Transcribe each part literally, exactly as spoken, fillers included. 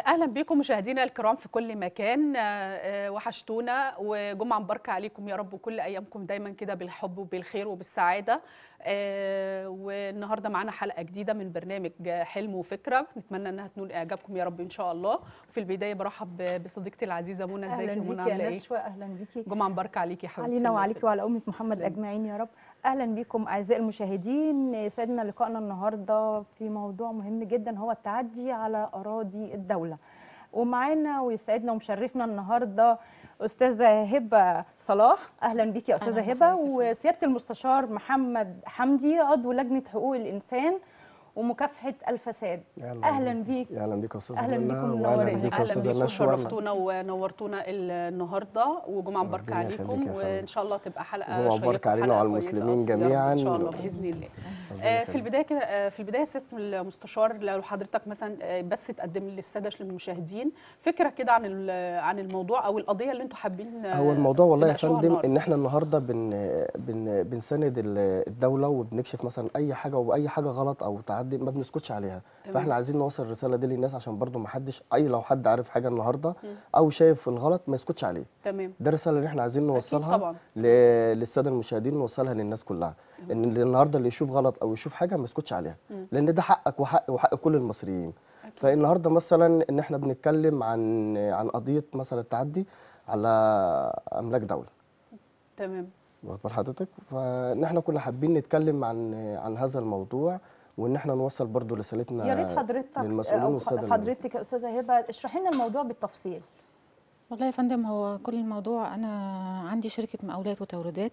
اهلا بكم مشاهدينا الكرام في كل مكان. وحشتونا وجمعه مباركه عليكم يا رب، وكل ايامكم دايما كده بالحب وبالخير وبالسعاده. والنهارده معانا حلقه جديده من برنامج حلم وفكره، نتمنى انها تنول اعجابكم يا رب ان شاء الله. وفي البدايه برحب بصديقتي العزيزه منى. ازيك يا منى؟ عامله ايه؟ اهلا بيكي. جمعه مباركه عليكي يا حبيبتي. علينا وعليكي وعلى امه محمد اجمعين يا رب. اهلا بكم اعزائي المشاهدين. يسعدنا لقائنا النهارده في موضوع مهم جدا، هو التعدي على اراضي الدوله. ومعانا ويسعدنا ومشرفنا النهارده استاذه هبه صلاح. اهلا بيكي يا استاذه هبه. وسياده المستشار محمد حمدي، عضو لجنه حقوق الانسان ومكافحه الفساد. اهلا بيك. اهلا بيك يا استاذه اهلا بيكم منورين. منورين. اهلا بيكم، شرفتونا ونورتونا النهارده، وجمعه مباركه عليكم، وان شاء الله تبقى حلقه شيقه مباركه علينا وعلى المسلمين جميعا ان شاء الله باذن الله. آه في البدايه كده في البدايه سياده المستشار، لو حضرتك مثلا بس تقدم للساده المشاهدين فكره كده عن عن الموضوع او القضيه اللي انتم حابين. هو الموضوع والله يا فندم ان احنا النهارده بن بن بنساند الدوله وبنكشف مثلا اي حاجه واي حاجه غلط او تعدي ما بنسكتش عليها. تمام. فاحنا عايزين نوصل الرساله دي للناس عشان برضو ما حدش اي لو حد عارف حاجه النهارده او شايف الغلط ما يسكتش عليه. تمام. ده الرساله اللي احنا عايزين نوصلها للساده المشاهدين، نوصلها للناس كلها. مم. ان النهارده اللي يشوف غلط او يشوف حاجه ما يسكتش عليها. مم. لان ده حقك وحق وحق كل المصريين. أكيد. فالنهارده مثلا ان احنا بنتكلم عن عن قضيه مثلا التعدي على املاك دوله. تمام. واخد بال حضرتك؟ فان احنا كنا حابين نتكلم عن عن هذا الموضوع، وان احنا نوصل برضو رسالتنا يا ريت حضرتك للمسؤولين والساده. حضرتك يا استاذه هبه اشرحي لنا الموضوع بالتفصيل. والله يا فندم، هو كل الموضوع انا عندي شركه مقاولات وتوريدات.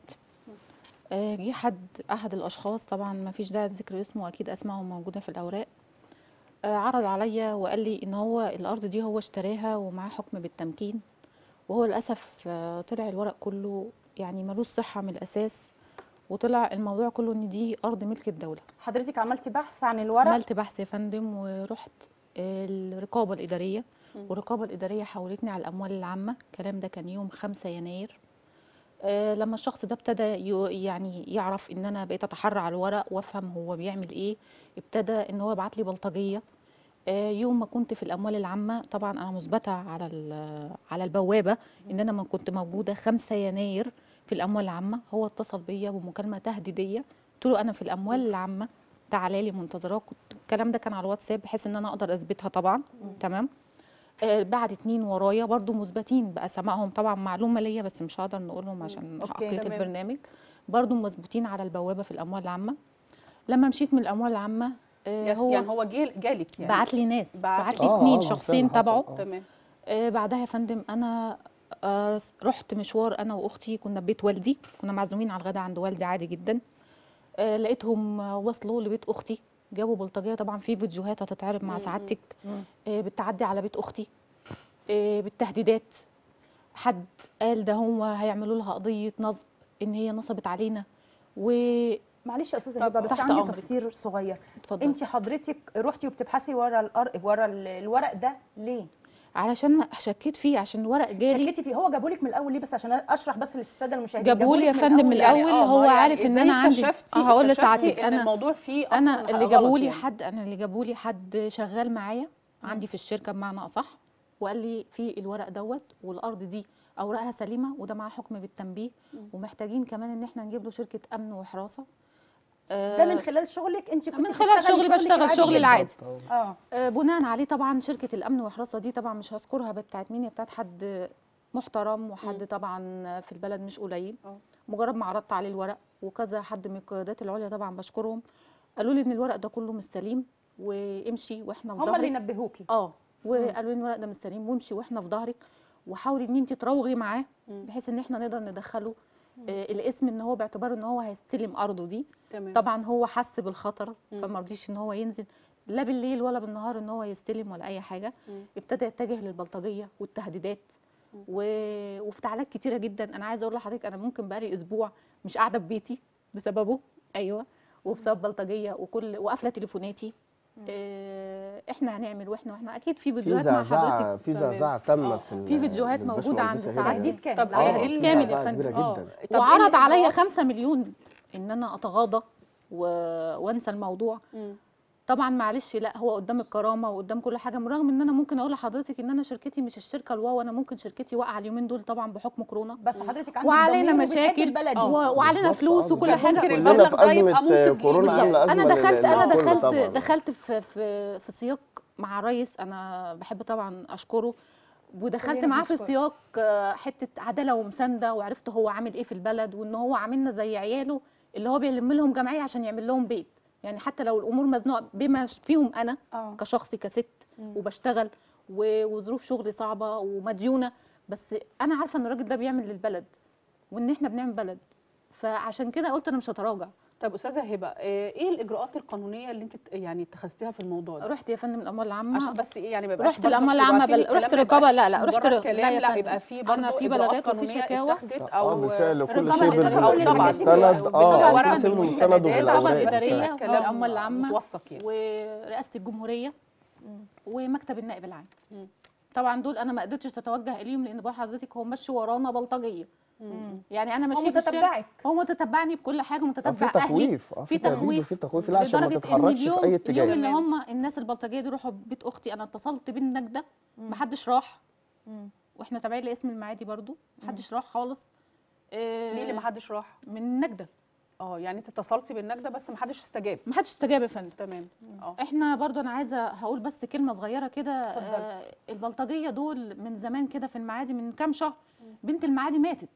آه جه حد احد الاشخاص، طبعا ما فيش داعي لذكر اسمه، اكيد اسمائهم موجوده في الاوراق. آه عرض عليا وقال لي ان هو الارض دي هو اشتراها ومعاه حكم بالتمكين، وهو للاسف آه طلع الورق كله يعني ملوش صحه من الاساس، وطلع الموضوع كله ان دي ارض ملك الدوله. حضرتك عملتي بحث عن الورق؟ عملت بحث يا فندم، ورحت الرقابه الاداريه، والرقابه الاداريه حولتني على الاموال العامه. الكلام ده كان يوم خمسة يناير. آه لما الشخص ده ابتدى يعني يعرف ان انا بقيت اتحرى على الورق وافهم هو بيعمل ايه، ابتدى ان هو يبعت لي بلطجيه. آه يوم ما كنت في الاموال العامه، طبعا انا مثبته على على البوابه ان انا ما كنت موجوده خمسة يناير في الاموال العامه. هو اتصل بيا بمكالمه تهديديه، قلت له انا في الاموال العامه، تعالى لي منتظراك. الكلام ده كان على الواتساب بحيث ان انا اقدر اثبتها طبعا. م. تمام. آه بعد اتنين ورايا برضو مثبتين باسمائهم، طبعا معلومه ليا بس مش هقدر نقولهم عشان حقيقه البرنامج، برضو مثبتين على البوابه في الاموال العامه. لما مشيت من الاموال العامه آه هو يعني هو جالك يعني بعت لي ناس، بعت لي اتنين آه شخصين تبعه. تمام. آه بعدها يا فندم انا آه رحت مشوار انا واختي، كنا ببيت والدي، كنا معزومين على الغداء عند والدي عادي جدا. آه لقيتهم وصلوا لبيت اختي، جابوا بلطجيه. طبعا في فيديوهات هتتعرض مع سعادتك آه بالتعدي على بيت اختي، آه بالتهديدات. حد قال ده هم هيعملوا لها قضيه نصب، ان هي نصبت علينا. و معلش يا استاذه هبه، بس عندي أمرك. تفسير صغير. اتفضل. انت حضرتك رحتي وبتبحثي ورا الأر... ورا الورق ده ليه؟ علشان شكيت فيه، عشان الورق جالي. شكيتي فيه. هو جابوا لك من الاول ليه؟ بس عشان اشرح بس للساده المشاهدين. جابوا لي يا فندم من الاول. يعني هو يعني عارف ان انا عندي، هقول لسعادتك انا الموضوع فيه اصلا انا اللي جابوا لي يعني. حد انا اللي جابوا لي حد شغال معايا عندي في الشركه بمعنى اصح، وقال لي في الورق دوت والارض دي اوراقها سليمه وده معاه حكم بالتنبيه، ومحتاجين كمان ان احنا نجيب له شركه امن وحراسه. ده من خلال شغلك انت؟ كنت من خلال شغلي بشتغل شغلي العادي. اه بناء عليه طبعا شركه الامن والحراسه دي طبعا مش هذكرها بتاعت مين، هي بتاعت حد محترم وحد م. طبعا في البلد مش قليل. أوه. مجرد ما عرضت عليه الورق وكذا حد من القيادات العليا طبعا بشكرهم، قالوا لي ان الورق ده كله مش سليم وامشي واحنا في ظهرك. هم اللي نبهوكي؟ اه وقالوا لي الورق ده مش سليم وامشي واحنا في ظهرك، وحاولي ان انت تراوغي معاه بحيث ان احنا نقدر ندخله آه الاسم، ان هو باعتباره ان هو هيستلم ارضه دي. تمام. طبعا هو حس بالخطر فما رضيش ان هو ينزل لا بالليل ولا بالنهار ان هو يستلم ولا اي حاجه. مم. ابتدى يتجه للبلطجيه والتهديدات و... وافتعالات كتيره جدا. انا عايزه اقول لحضرتك انا ممكن بقالي اسبوع مش قاعده في بيتي بسببه. ايوه، وبسبب بلطجيه وكل وقافله تليفوناتي. اه احنا هنعمل واحنا واحنا اكيد في فيديوهات مع حضرتك، في زعزعه تامه في في فيديوهات موجوده عند سعادتك. تهديد كامل. طب تهديد كامل يا فندم. وعرض عليا خمسة مليون ان انا اتغاضى و... وانسى الموضوع. مم. طبعا معلش لا هو قدام الكرامه وقدام كل حاجه، رغم ان انا ممكن اقول لحضرتك ان انا شركتي مش الشركه الواو، انا ممكن شركتي واقعه اليومين دول طبعا بحكم كورونا، بس حضرتك عندك وعلينا ضمير وبتحبي مشاكل البلد دي. و- وعلينا بالظبط، فلوس آه، وكل بالظبط. حاجه. ممكن كلنا المبلغ في ده يبقى ازمه منقذ كورونا لينا. عامله ازمه انا دخلت انا للكل دخلت طبعاً. دخلت في في في سياق مع الرئيس، انا بحب طبعا اشكره، ودخلت كلنا معاه في بنشكره. سياق آه، حته عداله ومسانده، وعرفت هو عامل ايه في البلد، وان هو عاملنا زي عياله اللي هو بيلم لهم جمعيه عشان يعمل لهم بيت. يعني حتى لو الامور مزنوقه بما فيهم انا اه كشخصي كست وبشتغل و- وظروف شغلي صعبه ومديونه، بس انا عارفه ان الراجل ده بيعمل للبلد وان احنا بنعمل بلد، فعشان كده قلت انا مش هتراجع. طب استاذه هبه، آه، ايه الاجراءات القانونيه اللي انت ت- يعني اتخذتيها في الموضوع ده؟ رحت يا فندم الاموال العامه، عشان بس ايه يعني ما يبقاش رحت برضه الاموال تبقى العامه في بل... الكلام رحت ما رقابه، يبقاش لا لا رحت مجرد ر... كلام، لا يا لا فندم يبقى في انا برضه في اجراءات بلاغات وفي قانونيه شكاوى. اتخذت اه او بالفعل وكل رقابة شيء إدارية، بال- كل الحاجات دي بالمستند بال- اه بالورق كل شيء بالمستند والمستندات رقابه وبالاوراق اداريه فعلا. كلام والاموال العامه متوثق يعني. ورئاسه الجمهوريه ومكتب النائب العام. مم. طبعا دول انا ما قدرتش اتوجه اليهم لان بقول لحضرتك هو ماشي ورانا بلطجيه، يعني انا هو ماشي في الشارع متتبعك. هو متتبعني بكل حاجه، اه متتبع في اهلي تخويف اه في في تهديد تخويف وفي تخويف لا عشان ما لدرجة إن تتحركش اليوم في اي اليوم اتجاه. اللي تمام. هم الناس البلطجيه دي راحوا بيت اختي، انا اتصلت بالنجده محدش راح، واحنا تابعين لاسم المعادي برضو محدش راح خالص. آه، مين اللي ما حدش راح؟ من النجده اه يعني انت اتصلتي بالنجده بس ما حدش استجاب. محدش استجاب يا فندم. تمام. اه احنا برضو انا عايزه هقول بس كلمه صغيره كده، آه البلطجيه دول من زمان كده في المعادي من كام شهر بنت المعادي ماتت،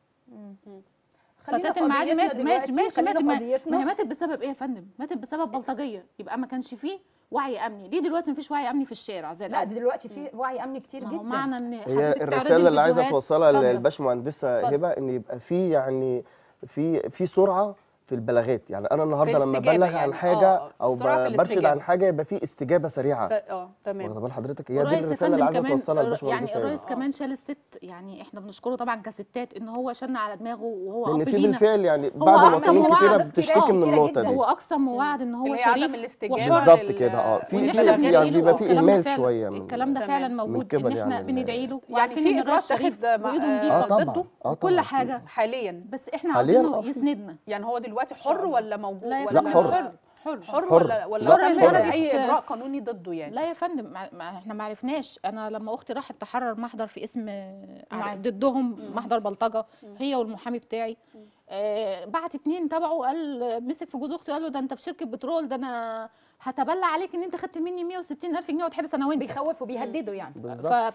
خلينا فتاة في المعادي قضيتنا ماتت ماشي دلوقتي، ماشي خلينا ماتت في ما قضيتنا. ما هي ماتت بسبب ايه يا فندم؟ ماتت بسبب بلطجيه، يبقى ما كانش فيه وعي امني. ليه دلوقتي مفيش وعي امني في الشارع زي لا الاول؟ دلوقتي في وعي امني كتير ما هو جدا. معنى ان هي حضرتك تعرضي الرساله اللي عايزه الفيديوهات- توصلها اتفضل. للباشمهندسه اتفضل. هبه ان يبقى في يعني في في سرعه في البلاغات. يعني انا النهارده لما الاستجابة ببلغ عن يعني. حاجه آه، او السرعة في ب- برشد الاستجابة. عن حاجه يبقى في استجابه سريعه. س- اه تمام. واخده بال حضرتك؟ هي دي والرئيس يا الرساله اللي فندم عايزه كمان توصلها يعني الباشمهندسه الرئيس هبه. كمان شال الست، يعني احنا بنشكره طبعا كستات ان هو شالنا على دماغه وهو لان اب في لينا. بالفعل يعني هو بعض أقسم المواطنين ووعد كتيره كتيرة بتشتكي من كتيرة النقطه جدا. دي. هو اقسم ووعد ان هو اللي هي شريف عدم الاستجابة وحر. بالظبط لل- كده اه في وإن في إحنا في بندعي يعني له. بيبقى في الكلام ده اهمال فعلا- شويه من الكلام ده تمام. فعلا من موجود قبل ان احنا يعني بندعي له يعني وعارفين في ان الرئيس اجراءات شريف اتخذ مع- وايده اه نظيفه طبعا ضده اه وكل طبعا حاجه، حاليا. بس احنا حالياً عاوزينه آه في. يسندنا. يعني هو دلوقتي حر ولا موجود لا يا ولا فندم حر. حر حر حر حر. ولا لا، ولا حر تم لدرجة- اي اجراء قانوني ضده يعني؟ لا يا فندم ما ما احنا ما عرفناش. انا لما اختي راحت تحرر محضر في اسم معادي. ضدهم محضر بلطجه هي والمحامي بتاعي، آه بعت اتنين تبعه، قال مسك في جوز اختي قال له ده انت في شركه بترول، ده انا هتبلى عليك ان انت خدت مني مية وستين الف جنيه وتحبس انا وانت. بيخوف وبيهددوا يعني. ف, بالظبط ف...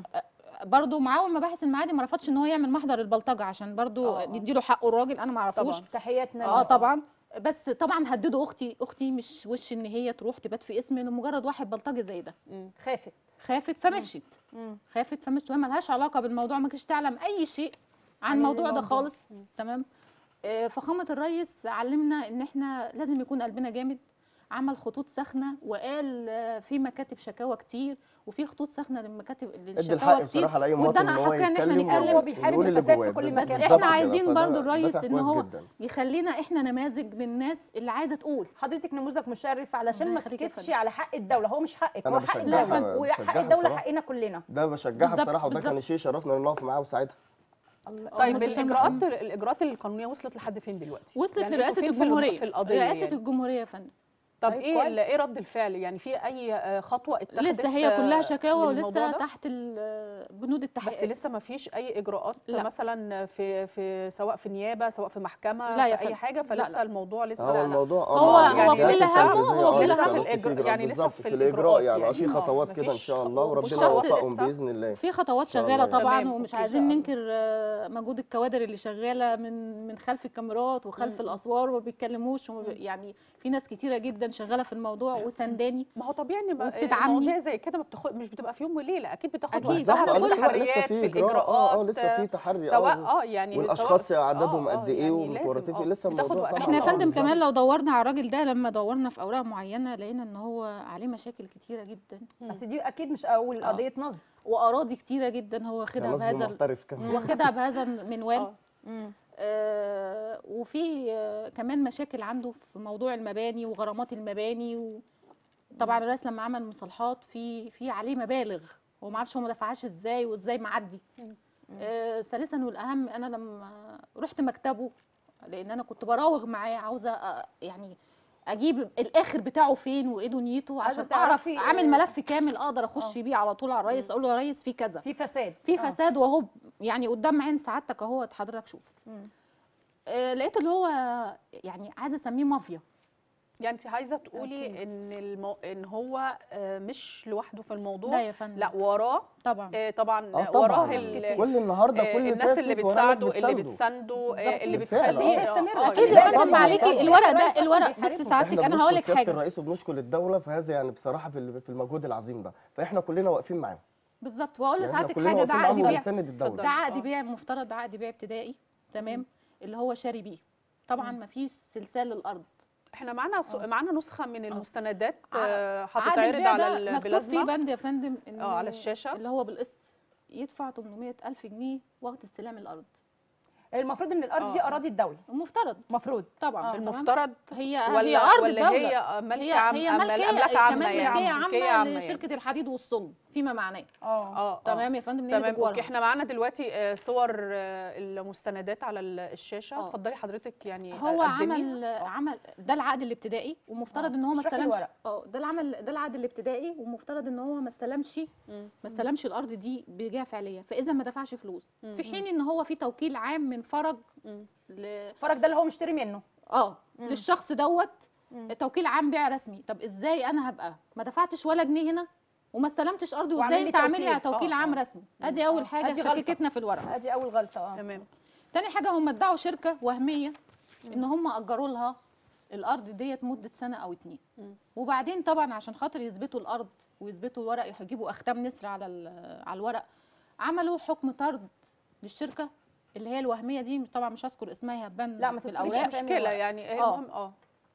برضه معاون مباحث المعادي ما رفضش ان هو يعمل محضر البلطجه عشان برضه آه، آه. نديله حقه الراجل، انا ما اعرفوش. طبعاً. تحياتنا اه له. طبعا. بس طبعا هددوا اختي، اختي مش وش ان هي تروح تبات في اسم لمجرد واحد بلطجي زي ده. خافت. خافت فمشيت، مم. خافت فمشيت وهي ملهاش علاقه بالموضوع، ما كانتش تعلم اي شيء عن عن الموضوع ده الموضوع. خالص. تمام. آه، فخامه الرئيس علمنا ان احنا لازم يكون قلبنا جامد، عمل خطوط ساخنه وقال آه، في مكاتب شكاوى كتير وفي خطوط ساخنه للمكاتب ادي للشكاوى الحق كتير، بصراحه لاي مواطن وادانا ان هو حق ان احنا يتكلم نتكلم. هو بيحارب ويقول اللي الفساد جواه. في كل بس مكان. بس بالظبط احنا كده. عايزين فده- برضو ده الرئيس دافع ان كويس هو جدا. يخلينا احنا نماذج للناس اللي عايزه تقول. حضرتك نموذج مشرف علشان الله ما يخليك يا سكتش فندم. على حق الدوله. هو مش حقك، أنا هو حق بشجعها- الدوله، وحق بشجعها الدوله بصراحة. حقنا كلنا. ده بشجعها بالظبط، بصراحه وده كان بالظبط. شيء شرفنا نقف معاه وساعتها. طيب مستشار الاجراءات محمد. الاجراءات القانونيه وصلت لحد فين دلوقتي؟ وصلت يعني لرئاسه انتوا فين في الم- الجمهوريه، في القضيه رئاسه يعني؟ الجمهوريه يا فندم. طب طيب ايه كويس. ال- ايه رد الفعل؟ يعني في اي آه، خطوه اتخذت؟ لسه هي كلها آه، شكاوى للموضوع ولسه ده؟ تحت ال- بنود التحقيق. بس لسه ما فيش اي اجراءات لا. مثلا في في سواء في نيابه سواء في محكمه لا يا في اي فندم. حاجه، لا، فلسه لا. الموضوع لسه هو لا لا. الموضوع هو- اه هو الجهات كل همه التنفيذية هو اه لسه لسه في لسه الإجراء- في يعني لسه بالظبط في في الاجراء يعني اه في يعني. خطوات آه، كده ان مفيش شاء خ- الله مفيش وربنا خطوات يوفقهم لسه. باذن الله. في خطوات إن شاء شغاله الله. طبعا، تمام، ومش أوكي. عايزين ننكر آه، مجهود الكوادر اللي شغاله من من خلف الكاميرات وخلف الاسوار وما بيتكلموش وما بي- يعني في ناس كتيره جدا شغاله في الموضوع وسنداني. ما هو طبيعي ان ما- وبتدعمني. المواضيع زي كده ما بتاخد مش بتبقى في يوم وليله، اكيد بتاخد أكيد. وقت. بالظبط فاحنا اه في لسه لا لسه تحريات في في اجراء اه اه الاجراءات لسه في تحري سواء اه اه يعني والاشخاص سواء- عددهم آه، آه، قد ايه يعني ومتورطين لازم، فيه آه، لسه بتاخد الموضوع وقت. طبعا احنا يا اه فندم بالظبط. كمان لو دورنا على الراجل ده، لما دورنا في اوراق معينه لقينا ان هو عليه مشاكل كتيره جدا بس دي اكيد مش اول آه. قضيه نصب. واراضي كتيره جدا هو كان واخدها نصب بهذا محترف كمان. واخدها بهذا المنوال. آه. مم. آه وفي آه كمان مشاكل عنده في موضوع المباني وغرامات المباني و... طبعا الرئيس لما عمل مصالحات في في عليه مبالغ هو ما عرفش هو ما دفعهاش ازاي وازاي معدي. آه ثالثا والاهم، انا لما رحت مكتبه لان انا كنت براوغ معاه عاوزه آه يعني اجيب الاخر بتاعه فين وايه دنيته عايزة عشان اعرف تعرفي اعمل إيه؟ ملف كامل اقدر اخش آه. بيه على طول على الرئيس، اقول له يا ريس في كذا، في فساد في آه. فساد وهو يعني قدام عين سعادتك اهو حضرتك شوف. مم. آه لقيت اللي هو يعني عايزه اسميه مافيا. يعني انت عايزه تقولي أوكي. ان المو... ان هو آه، مش لوحده في الموضوع، لا يا فندم، لا وراه طبعا آه، طبعا اه طبعا وراه ناس ال- كتير. كل النهارده آه، كل الناس اللي فاسد وراه ناس بتساعده اللي بتسانده. بتسانده آه، اللي بالفعل، بتخليه آه. مش هيستمر. آه، اكيد اللي يا لا فندم طبعاً، معلكي طبعاً. الورق الرئيس ده أصلاً الورق بيحاربهم. بص سعادتك احنا انا هقول لك بنشكر سياده حاجه. الرئيس وبنشكر الدوله في هذا يعني بصراحه في ال- في المجهود العظيم ده، فاحنا كلنا واقفين معاهم. بالظبط، واقول يعني احنا لسعادتك كلنا حاجه، ده واقفين عقد معاهم بيع، وبنساند الدوله. ده عقد آه. بيع مفترض عقد بيع ابتدائي تمام، اللي هو شاري بيه. طبعا مم. مفيش سلسال للارض. احنا معانا سو... آه. معانا نسخه من المستندات ع- آه، عقد هتتعرض البيع على ده مكتوب فيه البلازما بند يا فندم انه اه على الشاشه. اللي هو بالقسط يدفع ثمانمائة ألف جنيه وقت استلام الارض. المفروض ان الارض دي آه. اراضي الدوله المفترض المفروض طبعا آه. المفترض هي ولا هي ارض ولا الدوله، هي ملك هي عام هي أم- ملكيه املاك عامه كمان يعني ملكيه ملكيه عامه عامه لشركه يعني. الحديد والصلب فيما معناه. اه اه تمام يا فندم، نيجي تمام بجوارها. اوكي. احنا معانا دلوقتي آه، صور آه، المستندات على ال- الشاشه. آه. اتفضلي حضرتك يعني هو قدمي. عمل عمل ده العقد الابتدائي ومفترض آه. ان هو ما اشرحي استلمش. الورق. اه ده العمل ده العقد الابتدائي ومفترض ان هو ما استلمش مم. ما استلمش الارض دي بجهه فعليه، فاذا ما دفعش فلوس مم. في حين ان هو في توكيل عام من فرج مم. ل... الفرج ده اللي هو مشتري منه اه مم. للشخص دوت مم. توكيل عام بيع رسمي. طب ازاي انا هبقى ما دفعتش ولا جنيه هنا وما استلمتش ارضي، وعامل وازاي لي انت عامل لي توكيل؟ توكيل آه، عام آه. رسمي؟ ادي اول آه. حاجه أدي غلطة. شككتنا في الورق. ادي اول غلطه اه تمام. تاني حاجه هم ادعوا شركه وهميه ان هم اجروا لها الارض ديت مده سنه او اتنين، مم. وبعدين طبعا عشان خاطر يثبتوا الارض ويثبتوا الورق يجيبوا اختام نسر على ال- على الورق، عملوا حكم طرد للشركه اللي هي الوهميه دي. طبعا مش هذكر اسمها هبان لا، ما في تذكريش الاوراق. مش أسامي مشكله الورق. يعني هي آه. المهم اه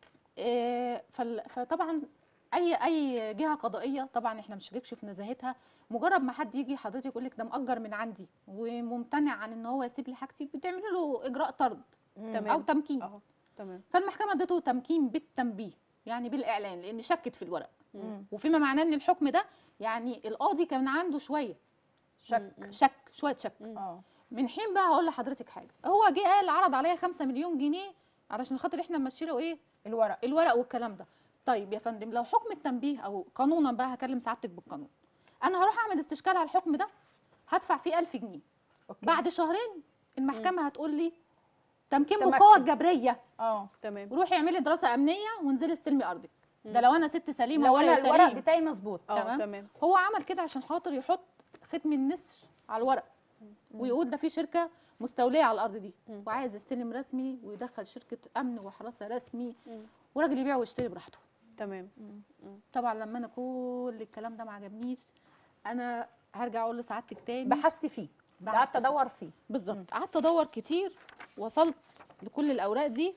إيه، فال- فطبعا اي اي جهه قضائيه طبعا احنا مش هنشككش في نزاهتها، مجرد ما حد يجي حضرتك يقول لك ده مأجر من عندي وممتنع عن ان هو يسيب لي حاجتي، بتعملي له اجراء طرد تمام. او تمكين. اه تمام. فالمحكمه ادته تمكين بالتنبيه يعني بالاعلان لان شكت في الورق، مم. وفيما معناه ان الحكم ده يعني القاضي كان عنده شويه شك مم. شك شويه شك. اه من حين بقى هقول لحضرتك حاجه، هو جه قال عرض عليا خمسة مليون جنيه علشان خاطر احنا نمشي له ايه الورق الورق والكلام ده. طيب يا فندم لو حكم التنبيه او قانونا بقى هكلم سعادتك بالقانون، انا هروح اعمل استشكال على الحكم ده هدفع فيه ألف جنيه. أوكي. بعد شهرين المحكمه هتقول لي تمكين تمكن. بالقوه الجبريه، اه تمام. روحي اعملي دراسه امنيه وانزلي استلمي ارضك. ده لو انا ست سليمه لو ولا انا الورق سليم. بتاعي مظبوط اه تمام. تمام. هو عمل كده عشان خاطر يحط ختم النسر على الورق ويقول ده في شركه مستوليه على الارض دي مم. وعايز يستلم رسمي ويدخل شركه امن وحراسه رسمي مم. وراجل يبيع ويشتري براحته. تمام. طبعا لما انا كل الكلام ده ما عجبنيش انا هرجع اقول لسعادتك تاني بحثت فيه بحثت قعدت ادور فيه بالظبط، قعدت ادور كتير وصلت لكل الاوراق دي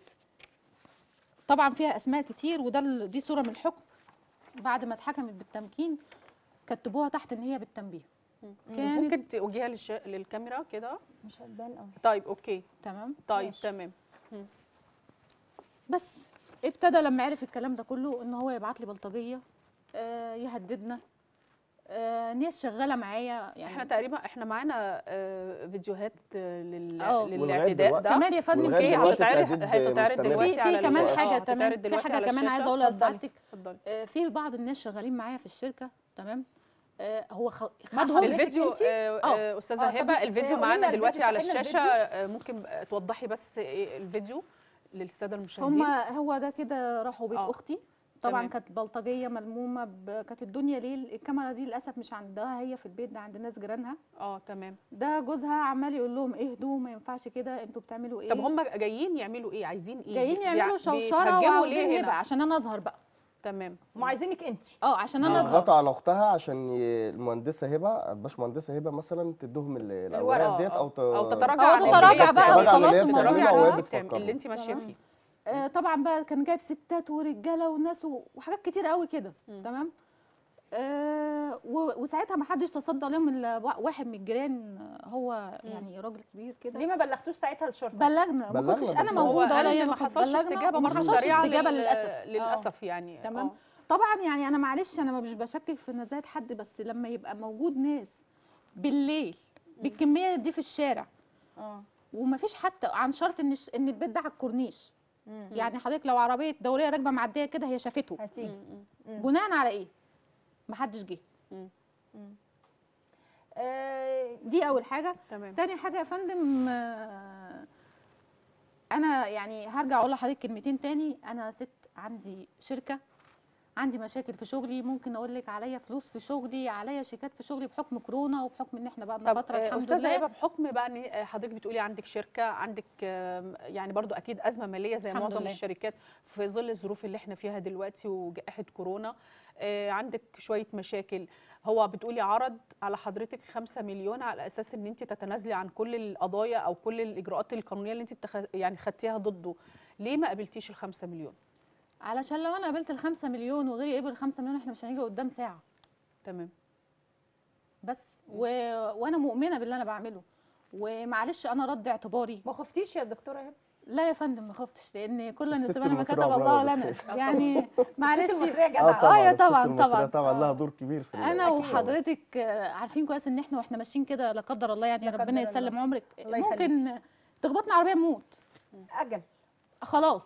طبعا فيها اسماء كتير، وده ال- دي صوره من الحكم بعد ما اتحكمت بالتمكين كتبوها تحت ان هي بالتنبيه. كانت ممكن توجهيها للش... للكاميرا كده. مش هتبان قوي طيب اوكي. تمام. طيب ماشي. تمام. بس ابتدى لما عرف الكلام ده كله ان هو يبعت لي بلطجيه آه يهددنا آه ناس شغاله معايا يعني. احنا تقريبا احنا معانا آه، فيديوهات آه، لل... آه. للاعتداء دلوقتي- ده. كمان يا فندم ولغاية في دلوقتي هتتعرض تهديد هتتعرض مستمر. دلوقتي في على في كمان ال- حاجه آه، تمام، هتتعرض في دلوقتي حاجه على كمان الشاشة. عايزه اقولها اتفضلي. لسعادتك. اتفضلي. آه، في بعض الناس شغالين معايا في الشركه تمام آه، هو خ... مدهور خد- الفيديو انتي؟ آه، آه، استاذه آه، طب هبه الفيديو قولي معانا لنا دلوقتي الفيديو، على شرحي لنا الشاشه. الفيديو. آه، ممكن توضحي بس إيه الفيديو للساده المشاهدين. هم هو ده كده راحوا بيت آه. اختي طبعا تمام. كانت بلطجيه ملمومه ب... كانت الدنيا ليل. الكاميرا دي للاسف مش عندها هي في البيت، ده عند ناس جيرانها. اه تمام. ده جوزها عمال يقول لهم اهدوا ما ينفعش كده انتوا بتعملوا ايه. طب هم جايين يعملوا ايه؟ عايزين ايه؟ جايين بي- يعملوا بي- شوشره بيتهجموا وعاوزين ليه هبه هنا؟ عشان انا اظهر بقى. تمام. هم عايزينك انت اه عشان انا اظهر. يضغطوا على اختها عشان ي- المهندسه هبه الباشمهندسه هبه مثلا تدوهم ال- الاوراق آه، ديت آه. او ت... او تتراجع أو عن اللي تتراجع هي بقى بتعمله. تتراجع عن اللي هي وخلاص الموضوع بتعمله يعني او هي آه. بتفكر. اللي انت ماشيه تمام. فيه. آه طبعا بقى كان جايب ستات ورجاله وناس و- وحاجات كتير قوي كده مم. تمام. آه و- وساعتها ما حدش تصدى لهم الا وا- واحد من الجيران آه، هو يعني راجل كبير ليه كده. ما بلغتوش ساعتها الشرطه؟ بلغنا ما بلغنا كنتش انا بالظبط. هو موجوده قال ولا هي ان ما كانت حصلش بلغنا استجابه وما برضه حصلش سريعه استجابه لل- للاسف. للاسف يعني. تمام. آه. طبعا يعني انا معلش انا مش بشكك في نزاهه حد، بس لما يبقى موجود ناس بالليل بالكميه دي في الشارع اه ومفيش حتى عن شرط ان الش- ان البيت ده على الكورنيش يعني حضرتك لو عربيه دوريه راكبه معديه كده هي شافته، هتيجي بناء على ايه؟ محدش جه. آه دي اول حاجه. تمام. تاني حاجه يا فندم، آه، انا يعني هرجع اقول لحضرتك كلمتين تاني. انا ست عندي شركه، عندي مشاكل في شغلي، ممكن اقول لك عليا فلوس في شغلي، عليا شيكات في شغلي بحكم كورونا وبحكم ان احنا بقى من فتره الحمد استاذه لله. هبه، بحكم بقى ان حضرتك بتقولي عندك شركه، عندك يعني برضو اكيد ازمه ماليه زي معظم لله. الشركات في ظل الظروف اللي احنا فيها دلوقتي وجائحه كورونا، عندك شويه مشاكل. هو بتقولي عرض على حضرتك خمسة مليون على اساس ان انت تتنازلي عن كل القضايا او كل الاجراءات القانونيه اللي انت تخ... يعني خدتيها ضده. ليه ما قبلتيش ال خمسة مليون؟ علشان لو انا قبلت ال خمسة مليون وغيري قبل خمسة مليون احنا مش هنيجي قدام ساعه. تمام. بس و... وانا مؤمنه باللي انا بعمله، ومعلش انا رد اعتباري. ما خفتيش يا دكتوره هبه؟ لا يا فندم ما خفتش، لان كل نسبنا ما كتب الله لنا. يعني معلش اه يا طبعا طبعا طبعا لها دور كبير في انا وحضرتك عارفين كويس ان احنا واحنا ماشيين كده لا قدر الله يعني ربنا يسلم عمرك ممكن تخبطنا عربيه نموت اجل خلاص.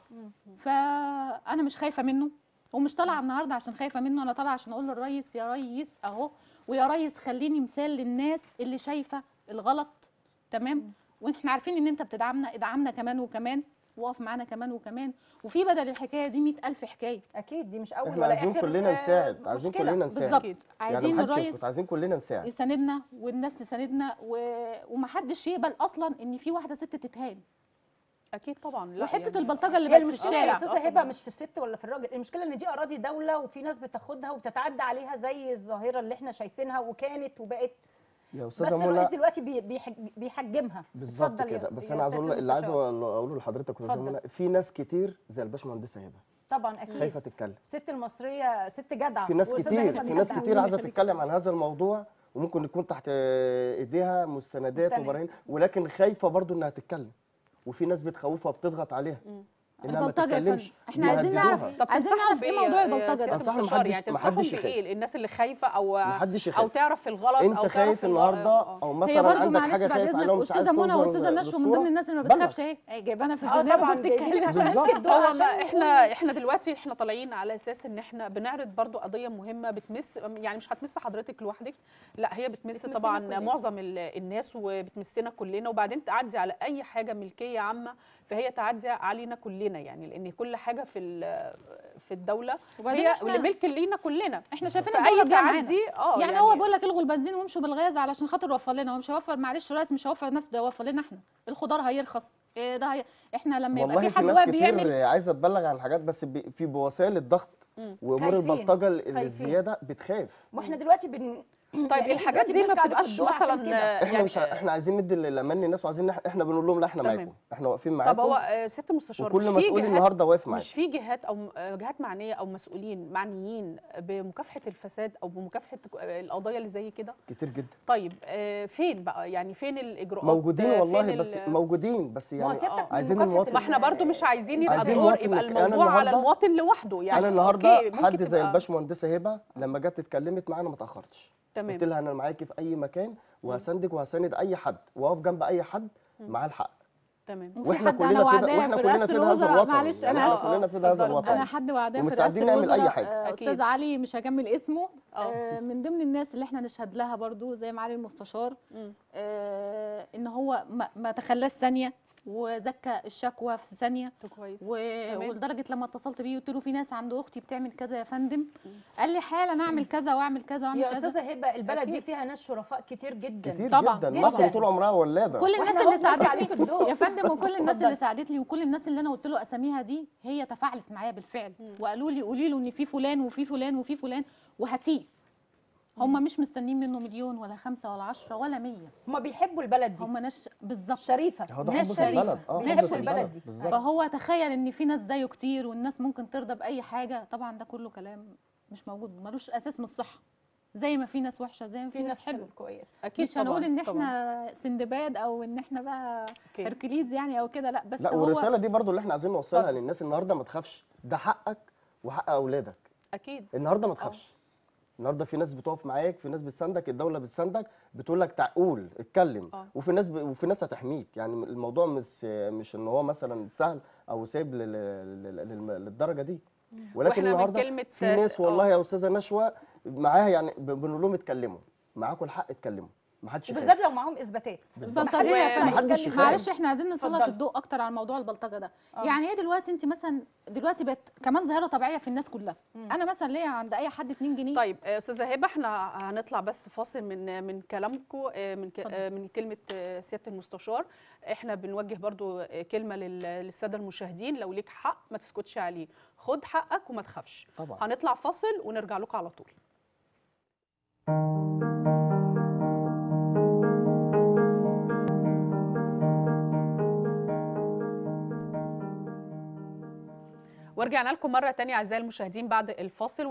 فانا مش خايفه منه ومش طالعه النهارده عشان خايفه منه، انا طالعه عشان اقول للريس يا ريس اهو، ويا ريس خليني مثال للناس اللي شايفه الغلط. تمام. واحنا عارفين ان انت بتدعمنا، ادعمنا كمان وكمان، وقف معانا كمان وكمان، وفي بدل الحكايه دي مئة ألف حكايه. اكيد دي مش اول احنا ولا عايزين اخر كلنا نساعد، عايزين كلنا نساعد بالظبط. عايزين يعني الرئيس يسكت، عايزين كلنا نساعد يساندنا والناس تساندنا و... ومحدش يقبل اصلا ان في واحده ست تتهان. اكيد طبعا. لا وحته يعني البلطجه اللي بقت في الشارع يا استاذه هبه مش في الست ولا في الراجل، المشكله ان دي اراضي دوله وفي ناس بتاخدها وبتتعدى عليها زي الظاهره اللي احنا شايفينها وكانت وبقت. يا استاذه منى، بس الرئيس دلوقتي بيحجمها بالظبط كده. بس انا عايز اقول اللي عايز اقوله لحضرتك يا استاذه منى، في ناس كتير زي الباشمهندسه هبه طبعا اكيد خايفه تتكلم. الست المصريه ست جدعه. في ناس كتير في ناس كتير عايزه تتكلم عن هذا الموضوع وممكن يكون تحت ايديها مستندات وبراهين، ولكن خايفه برضو انها تتكلم، وفي ناس بتخوفها وبتضغط عليها انها ما تتكلمش. احنا عايزين نعرف طب عايزين نعرف ايه موضوع البلطجه ده. انصحهم محدش محدش يخاف. ايه الناس اللي خايفه او محدش يخاف. او تعرف الغلط انت او خايف النهارده او مثلا عندك حاجه خايف عليها ومش عايز توصل. استاذه منى واستاذه نشوى من ضمن الناس اللي ما بتخافش اهي جايبانا في البرنامج طبعا بتتكلم بالظبط. هو احنا احنا دلوقتي احنا طالعين على اساس ان احنا بنعرض برضو قضيه مهمه بتمس، يعني مش هتمس حضرتك لوحدك، لا هي بتمس طبعا معظم الناس وبتمسنا كلنا، وبعدين تعدي على اي حاجه ملكيه عامه فهي تعدي علينا كلنا، يعني لان كل حاجه في في الدوله هي اللي ملك لينا كلنا. احنا شايفين الدوله جايه معانا اه يعني, يعني هو بيقول لك الغوا البنزين وامشوا بالغاز علشان خاطر يوفر لنا. هو مش هيوفر، معلش رئيس مش هيوفر نفسه، ده يوفر لنا احنا. الخضار هيرخص إيه ده هي... احنا لما يبقى في حد واقف بيعمل. والله في ناس عايزه تبلغ عن حاجات بس بي... في بوسائل الضغط وامور البلطجه الزياده بتخاف. واحنا دلوقتي بن طيب يعني الحاجات دي ما بتبقاش مثلا احنا يعني مش احنا عايزين ندي الامان للناس وعايزين احنا بنقول لهم لا احنا معاكم، احنا واقفين معاكم. طب هو ست مستشار وكل مسؤول النهارده واقف معاكم. مش في جهات او جهات معنيه او مسؤولين معنيين بمكافحه الفساد او بمكافحه القضايا اللي زي كده؟ كتير جدا. طيب فين بقى يعني فين الاجراءات؟ موجودين والله بس موجودين بس يعني عايزين المواطن. ما احنا برضو مش عايزين يبقى دور يبقى الموضوع على المواطن لوحده. يعني انا النهارده حد زي الباشمهندسه هبه لما جت اتكلمت معانا ما تاخرتش. تمام. قلت لها انا معاكي في اي مكان وهساندك وهساند اي حد واقف جنب اي حد معاه الحق. تمام. واحنا كلنا في واحنا كلنا في هذا الوطن. معلش انا يعني كلنا في هذا الوطن. انا حد وعداه في رئاسه نعمل اي حاجه. استاذ علي مش هكمل اسمه آه من ضمن الناس اللي احنا نشهد لها برضو زي معالي المستشار آه ان هو ما, ما تخلاش ثانيه وزكى الشكوى في ثانيه. كويس. و... ولدرجه لما اتصلت بيه قلت له في ناس عند اختي بتعمل كذا يا فندم، قال لي حالا اعمل كذا واعمل كذا واعمل كذا. يا استاذه هبه البلد أكيد. دي فيها ناس شرفاء كتير جدا كتير طبعا جدا. مصر طول عمرها ولاده. كل الناس اللي ساعدتني يا فندم وكل الناس اللي ساعدت لي وكل الناس اللي انا قلت له اساميها دي هي تفاعلت معايا بالفعل وقالوا لي قولي له ان في فلان وفي فلان وفي فلان وهاتيه. هم مش مستنيين منه مليون ولا خمسة ولا عشرة ولا مية. هم بيحبوا البلد دي. هم ناس بالظبط شريفه. ناس شريفه. اه بيحبوا البلد دي. بالظبط. فهو تخيل ان في ناس زيه كتير والناس ممكن ترضى باي حاجه. طبعا ده كله كلام مش موجود، ملوش اساس من الصحه. زي ما في ناس وحشه زي ما في ناس حلوه كويس. اكيد مش هنقول ان احنا سندباد او ان احنا بقى هركليز يعني او كده، لا بس لا. هو والرساله دي برضو اللي احنا عايزين نوصلها للناس النهارده، ما تخافش، ده حقك وحق اولادك. اكيد النهارده ما تخافش. النهارده في ناس بتقف معاك، في ناس بتساندك، الدوله بتساندك، بتقول لك قول اتكلم. آه. وفي ناس ب... وفي ناس هتحميك. يعني الموضوع مش مش ان هو مثلا سهل او سايب لل... لل... لل... للدرجه دي. ولكن النهارده في ناس والله يا استاذه نشوى معاها، يعني ب- بنقول لهم اتكلموا، معاكم الحق اتكلموا، ما حدش يخاف. وبالذات لو معاهم اثباتات. البلطجيه ما فعلا. حدش يخاف. معلش احنا عايزين نسلط اتفضلي. الضوء اكتر على موضوع البلطجه ده. آه. يعني ايه دلوقتي انت مثلا دلوقتي بقت كمان ظاهره طبيعيه في الناس كلها. مم. انا مثلا ليا عند اي حد اتنين جنيه. طيب آه، استاذه هبه، احنا هنطلع بس فاصل من من كلامكم، من ك- اتفضل. آه، من كلمه آه، سياده المستشار. احنا بنوجه برضو آه، كلمه لل- للساده المشاهدين، لو ليك حق ما تسكتش عليه، خد حقك وما تخافش. طبعا. هنطلع فاصل ونرجع لكم على طول. ورجعنا لكم مرة تانية أعزائي المشاهدين بعد الفاصل،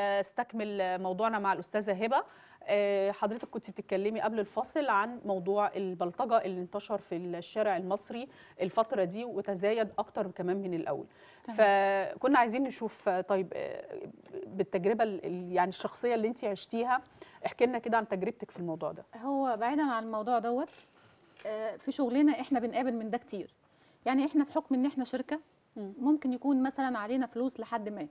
وهنستكمل موضوعنا مع الأستاذة هبة. آه، حضرتك كنت بتتكلمي قبل الفاصل عن موضوع البلطجة اللي انتشر في الشارع المصري الفترة دي وتزايد أكتر كمان من الأول. تمام. فكنا عايزين نشوف آه، طيب آه، بالتجربة ال- يعني الشخصية اللي انت عشتيها، احكي لنا كده عن تجربتك في الموضوع ده. هو بعيدا عن الموضوع دوت، آه، في شغلنا احنا بنقابل من ده كتير. يعني احنا بحكم ان احنا شركه مم. ممكن يكون مثلا علينا فلوس لحد ما،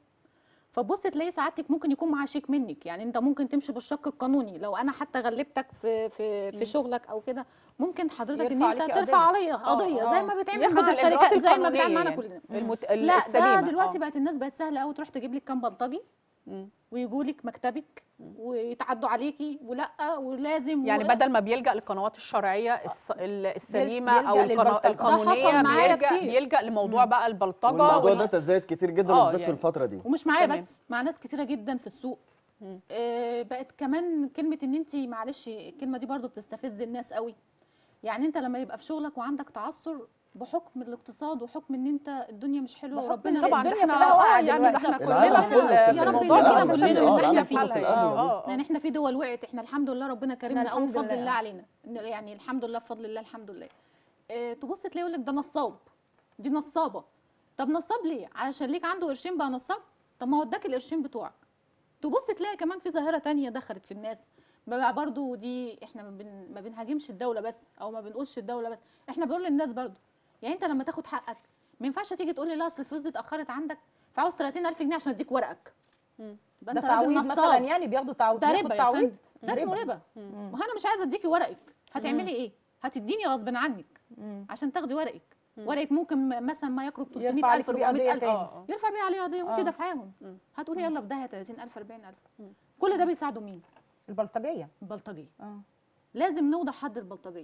فبص تلاقي سعادتك ممكن يكون معاه شيك منك. يعني انت ممكن تمشي بالشق القانوني، لو انا حتى غلبتك في في مم. في شغلك او كده، ممكن حضرتك ان يرفع انت عليكي ترفع قضية. عليا قضيه آه، زي آه. ما بيتعمل ياخد مع الإجراءات الشركات، زي ما القانونية بيتعمل معانا يعني. كلنا. المت... لا السليمة. ده دلوقتي آه. بقت الناس بقت سهله قوي، تروح تجيب لك كام بلطجي مم. ويجوا لك مكتبك ويتعدوا عليكي، ولا ولازم يعني و... بدل ما بيلجأ للقنوات الشرعية الس- ال- السليمة أو بيلجأ القنا- للبلطجة. ده القانونية، حصل معايا بيلجأ, كتير. بيلجأ لموضوع بقى البلطجة. والموضوع وال- ده تزايد كتير جدا آه، وبالذات يعني. في الفتره دي. ومش معايا تمام. بس، مع ناس كتيره جدا في السوق. مم. آه، بقت كمان كلمه ان انت معلش الكلمه دي برضو بتستفز الناس قوي. يعني انت لما يبقى في شغلك وعندك تعثر بحكم الاقتصاد وحكم ان انت الدنيا مش حلوه بحكم وربنا إن طبعا الدنيا احنا كلها واقعة آه، يعني دلوقتي. احنا العالم كلنا في كله في ال- في يا رب الموضوع يهدينا ده، بس كلنا إن من الدنيا اللي في فيه. حالها يعني. الأزمة دي. آه، آه. يعني احنا في دول وقعت، احنا الحمد لله ربنا كرمنا قوي الحمد بفضل لله. الله علينا. يعني الحمد لله بفضل الله الحمد لله. اه تبص تلاقي يقول لك ده نصاب، دي نصابه. طب نصاب ليه؟ علشان ليك عنده قرشين بقى نصاب؟ طب ما هو اداك القرشين بتوعك. تبص تلاقي كمان في ظاهره تانية دخلت في الناس بقى برضو. دي احنا ما, بن... ما بنهاجمش الدوله بس او ما بنقولش الدوله بس، احنا بنقول للناس برضو. يعني انت لما تاخد حقك ما ينفعش تيجي تقول لي لا اصل الفلوس دي اتاخرت عندك فعاوز ثلاثين ألف جنيه عشان اديك ورقك. مم. يبقى ده انت راجل تعويض نصاب. مثلا، يعني بياخدوا تعويض، ده بياخد ربا يا تعويض. فندم، ده اسمه ربا. مم. ما انا مش عايزه اديكي ورقك، هتعملي ايه؟ هتديني غصب عنك مم. عشان تاخدي ورقك. مم. ورقك ممكن م- مثلا ما يقرب يرفع ثلاثمية ألف عليكي بيه قضية أربعمية ألف، تاني. آه. يرفع بيه عليه قضيه وانت آه. دافعاهم. مم. هتقولي يلا في داهيه ثلاثين ألف أربعين ألف. مم. كل ده بيساعدوا مين؟ البلطجية. البلطجيه. اه لازم نوضح حد البلطجيه.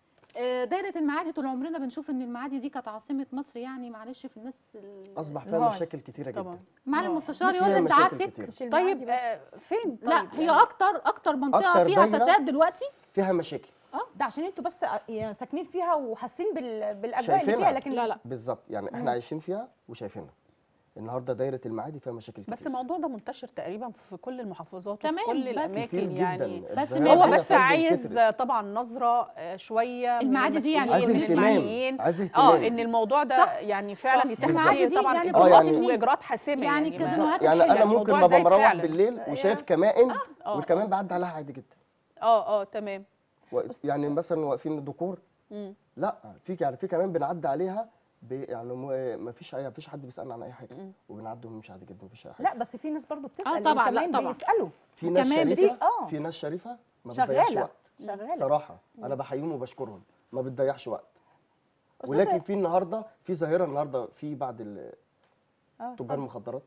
آه، دايره المعادي طول عمرنا بنشوف ان المعادي دي كانت عاصمه مصر، يعني معلش في الناس ال- اصبح فيها نهار. مشاكل كتيره طبعا. جدا. معالي آه. المستشار فيها يقول مشاكل لسعادتك كتيرة. مش المعادي طيب بس. آه، فين؟ طيب لا هي يعني. اكتر اكتر منطقه أكتر فيها دايرة فساد دلوقتي. فيها مشاكل ده عشان انتوا بس يعني ساكنين فيها وحاسين بال... بالاجواء اللي شايفينها. فيها، لكن لا لا بالظبط. يعني احنا مم. عايشين فيها وشايفينها. النهارده دايره المعادي فيها مشاكل كتير. بس الموضوع ده منتشر تقريبا في كل المحافظات وفي تمام، كل بس الاماكن كتير يعني. جدا. بس الظاهرة ما هو دي يا بس فندم عايز كترت. طبعا نظره آه، شويه من المعادي دي يعني المسؤولين، عايز من اهتمام. المعنيين. عايز اه اهتمام. ان الموضوع ده صح. يعني فعلا صح. يتم المعادي فيه دي طبعا يعني اجراءات يعني- واجراءات حاسمه يعني يعني ما- الكازينوهات يعني الحلوة. انا ممكن الموضوع ببقى زايد مروح فعلاً. بالليل وشايف كمائن آه، والكمان آه. بعدي عليها عادي جدا. اه اه تمام. واقف- يعني مثلا واقفين ديكور، مم. لا في يعني في كمان بنعدي عليها ب- يعني ما فيش اي مفيش حد بيسالنا عن اي حاجه مم. وبنعدي ونمشي عادي جدا مفيش اي حاجه. لا بس في ناس برضو بتسال. آه طبعاً، لا كمان طبعاً. بيسالوا في ناس كمان شريفه بت- آه. في ناس شريفه ما بتضيعش شغاله وقت. شغاله. صراحه انا بحييهم وبشكرهم، ما بتضيعش وقت. أستاذة- ولكن في النهارده في ظاهره النهارده في بعض ال- آه، تجار اتفضل. المخدرات،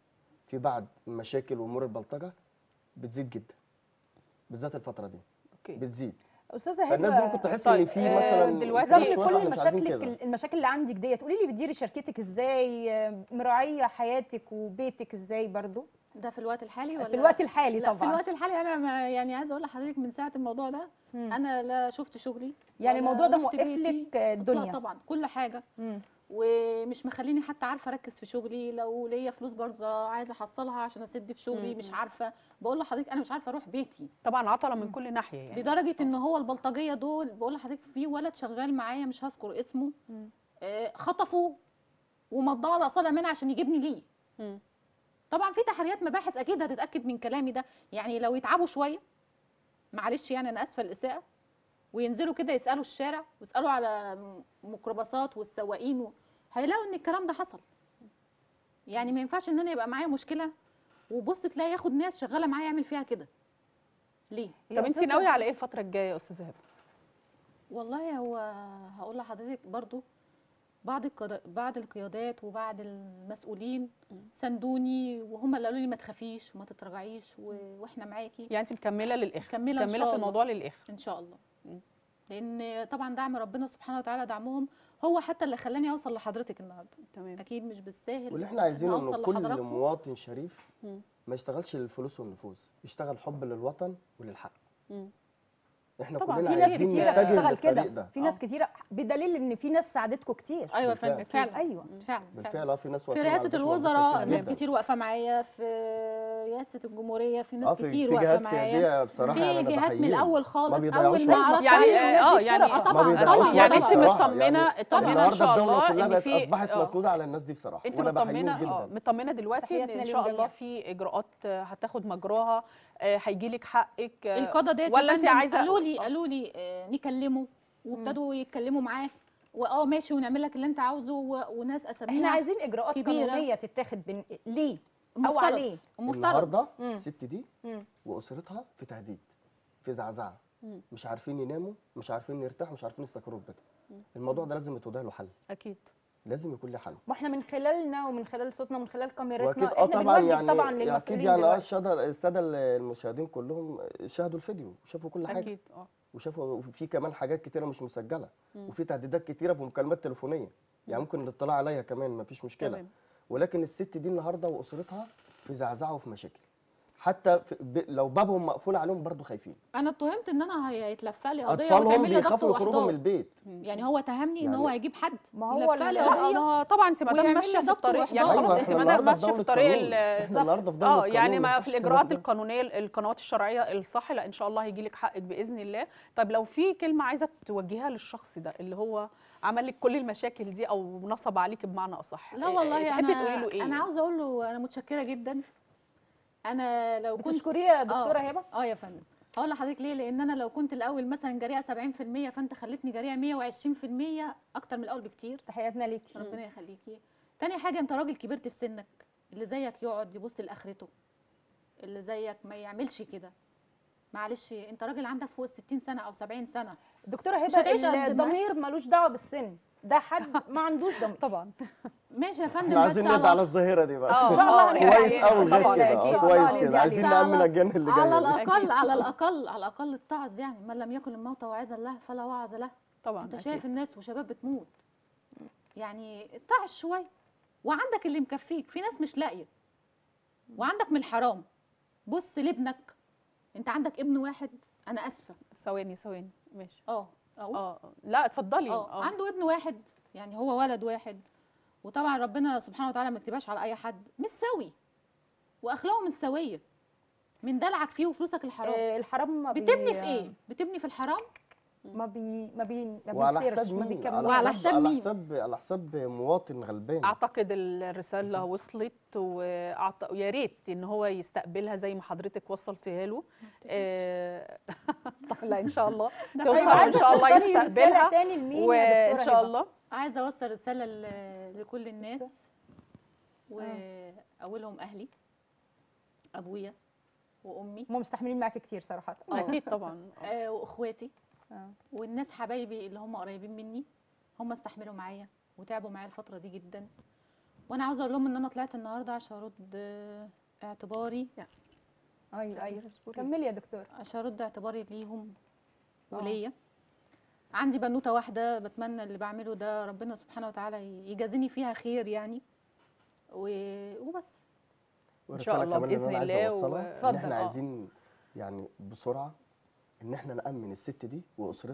في بعض مشاكل وامور البلطجه بتزيد جدا بالذات الفتره دي اوكي. بتزيد. استاذه فالناس دي هبه، ممكن تحس طيب، ان في آه، مثلا دلوقتي رغم شوية كل واحنا مش عايزين مشاكلك كده. المشاكل اللي عندك ديت، قولي لي بتديري شركتك ازاي، آه، مراعيه حياتك وبيتك ازاي برضو ده في الوقت الحالي ولا في الوقت الحالي لا طبعا؟ في الوقت الحالي انا ما يعني عايزه اقول لحضرتك من ساعه الموضوع ده مم. انا لا شفت شغلي يعني ولا الموضوع ده رحت موقف بيتي. لك آه، لا الدنيا. طبعا كل حاجه، مم. ومش مخليني حتى عارفه اركز في شغلي. لو ليا فلوس برضه عايزه احصلها عشان اسد في شغلي، مم. مش عارفه. بقول لحضرتك انا مش عارفه اروح بيتي طبعا عطله من كل ناحيه يعني. لدرجه ان هو البلطجيه دول. بقول لحضرتك في ولد شغال معايا مش هذكر اسمه، مم. آه، خطفوا ومضوا على اصاله منها عشان يجيبني ليه. مم. طبعا في تحريات مباحث اكيد هتتاكد من كلامي ده، يعني لو يتعبوا شويه معلش يعني انا اسفه الاساءه، وينزلوا كده يسالوا الشارع ويسالوا على ميكروباصات والسواقين و... هيلاقوا ان الكلام ده حصل. يعني ما ينفعش ان انا يبقى معايا مشكله وبص تلاقي ياخد ناس شغاله معايا يعمل فيها كده ليه؟ طب انت ناويه على ايه الفتره الجايه يا استاذه هبه؟ والله هو هقول لحضرتك برضو بعض القضاء بعض القيادات وبعض المسؤولين ساندوني وهم اللي قالوا لي ما تخافيش وما تتراجعيش و... واحنا معاكي. يعني انت مكمله للاخر؟ مكمله مكمله في الموضوع للاخر ان شاء الله. م. لان طبعا دعم ربنا سبحانه وتعالى دعمهم هو حتى اللي خلاني اوصل لحضرتك النهارده. تمام. اكيد مش بالساهل. واللي احنا عايزينه ان كل مواطن شريف م. ما يشتغلش للفلوس والنفوذ، يشتغل حب للوطن وللحق. م. احنا طبعا كلنا في ناس عايزين كتيره بتشتغل كده، في ناس أوه. كتيره بدليل ان في ناس ساعدتكم كتير. ايوه فعلا فعلا ايوه فعلا بالفعل. اه في ناس في رئاسه الوزراء ناس كتير واقفه معايا، في رئاسه الجمهوريه في ناس كتير واقفه معايا، بصراحه في جهات من الاول خالص اول ما عرفت يعني اه يعني طبعا طبعا يعني انت مطمنه يعني اطمنه ان شاء الله كلها ان بقت في اصبحت مسنوده على الناس دي بصراحه. انت مطمنه اه مطمنه دلوقتي ان ان شاء الله في اجراءات هتاخد مجراها، هيجي لك حقك القضاء ديت ولا انت عايزه؟ قالوا لي قالوا لي نكلمه وابتدوا يتكلموا معاه واه ماشي ونعمل لك اللي انت عاوزه وناس اساميها. احنا عايزين اجراءات كبيرة. قانونيه تتاخد بين ليه او عليه. النهارده الست دي مم. واسرتها في تهديد، في زعزعه، مش عارفين يناموا، مش عارفين يرتاحوا، مش عارفين يستقروا في بيتهم. الموضوع ده لازم يتوضع له حل. اكيد لازم يكون له حل. واحنا من خلالنا ومن خلال صوتنا ومن خلال كاميرتنا احنا طبعا بنوجه يعني طبعا للمسؤولين اكيد يعني اه الساده الساده المشاهدين كلهم شاهدوا الفيديو وشافوا كل حاجه. اكيد اه وشافوا في كمان حاجات كتيره مش مسجله، مم. وفي تهديدات كتيره في مكالمات تليفونيه، يعني ممكن الاطلاع عليها كمان ما فيش مشكله. تمام. ولكن الست دي النهارده واسرتها في زعزعه وفي مشاكل، حتى في لو بابهم مقفول عليهم برضه خايفين. انا اتهمت ان انا هيتلفى لي قضيه اطفالهم بيخافوا يخرجوا من البيت. يعني هو اتهمني يعني ان هو هيجيب حد ما هو يلفى لي قضيه. طبعا انت ما دام ماشيه في الطريق يعني خلاص انت ما دام ماشيه في الطريق اه يعني ما في الاجراءات القانونيه القنوات الشرعيه الصح، لا ان شاء الله هيجي لك حقك باذن الله. طب لو في كلمه عايزه توجهها للشخص ده اللي هو عمل لك كل المشاكل دي او نصب عليك بمعنى اصح، لا والله تحبي انا تقولي له ايه؟ انا عاوزه اقول له انا متشكره جدا. انا لو كنت بتشكريه يا دكتوره هبه؟ اه يا فندم. هقول لحضرتك ليه، لان انا لو كنت الاول مثلا جريئه سبعين في المية فانت خلتني جريئه مية وعشرين في المية اكتر من الاول بكتير. تحياتنا ليكي. ربنا يخليكي. تاني حاجه انت راجل كبرت في سنك، اللي زيك يقعد يبص لاخرته، اللي زيك ما يعملش كده. معلش انت راجل عندك فوق الستين سنه او سبعين سنه. دكتوره هبه الضمير ملوش دعوه بالسن، ده حد ما عندوش ضمير. طبعا ماشي يا فندم. احنا عايزين نقضي على الظاهره دي بقى ان شاء الله. كويس قوي غير كده اه كويس كده عايزين نامن الجن اللي جاي. على الاقل على الاقل على الاقل اتعظ، يعني من لم يكن الموت واعظا له فلا وعظ له. طبعا انت شايف الناس وشباب بتموت، يعني اتعظ شويه وعندك اللي مكفيك. في ناس مش لاقيه وعندك من الحرام. بص لابنك، انت عندك ابن واحد، انا اسفه ثواني ثواني ماشي اه اه لا اتفضلي. اه عنده ابن واحد، يعني هو ولد واحد، وطبعا ربنا سبحانه وتعالى ما يكتبهاش على اي حد، مش سوي واخلاقه مش سويه من دلعك فيه وفلوسك الحرام. آه الحرام ما بتبني بي... في ايه؟ بتبني في الحرام؟ ما بي ما بي ما وعلى بيستيرش حساب ما مين؟ بيكملش. وعلى حساب على مين؟ حساب على حساب مواطن غلبان. اعتقد الرساله وصلت وأعت... ويا ريت ان هو يستقبلها زي ما حضرتك وصلتيها له. آه... لا ان شاء الله توصل ان شاء الله يستقبلها وان شاء الله. عايزه اوصل رساله لكل الناس واولهم اهلي، ابويا وامي هم مستحملين معاكي كتير صراحه. اكيد طبعا. آه واخواتي آه. والناس حبايبي اللي هم قريبين مني، هم استحملوا معايا وتعبوا معايا الفتره دي جدا. وانا عاوزه اقول لهم ان انا طلعت النهارده عشان ارد اعتباري. ايوه ايوه كملي يا دكتور. عشان ارد اعتباري ليهم وليا. عندي بنوته واحده بتمنى اللي بعمله ده ربنا سبحانه وتعالى يجازيني فيها خير يعني وبس ان شاء الله باذن الله. وان احنا عايزين يعني بسرعه ان احنا نامن الست دي واسرتها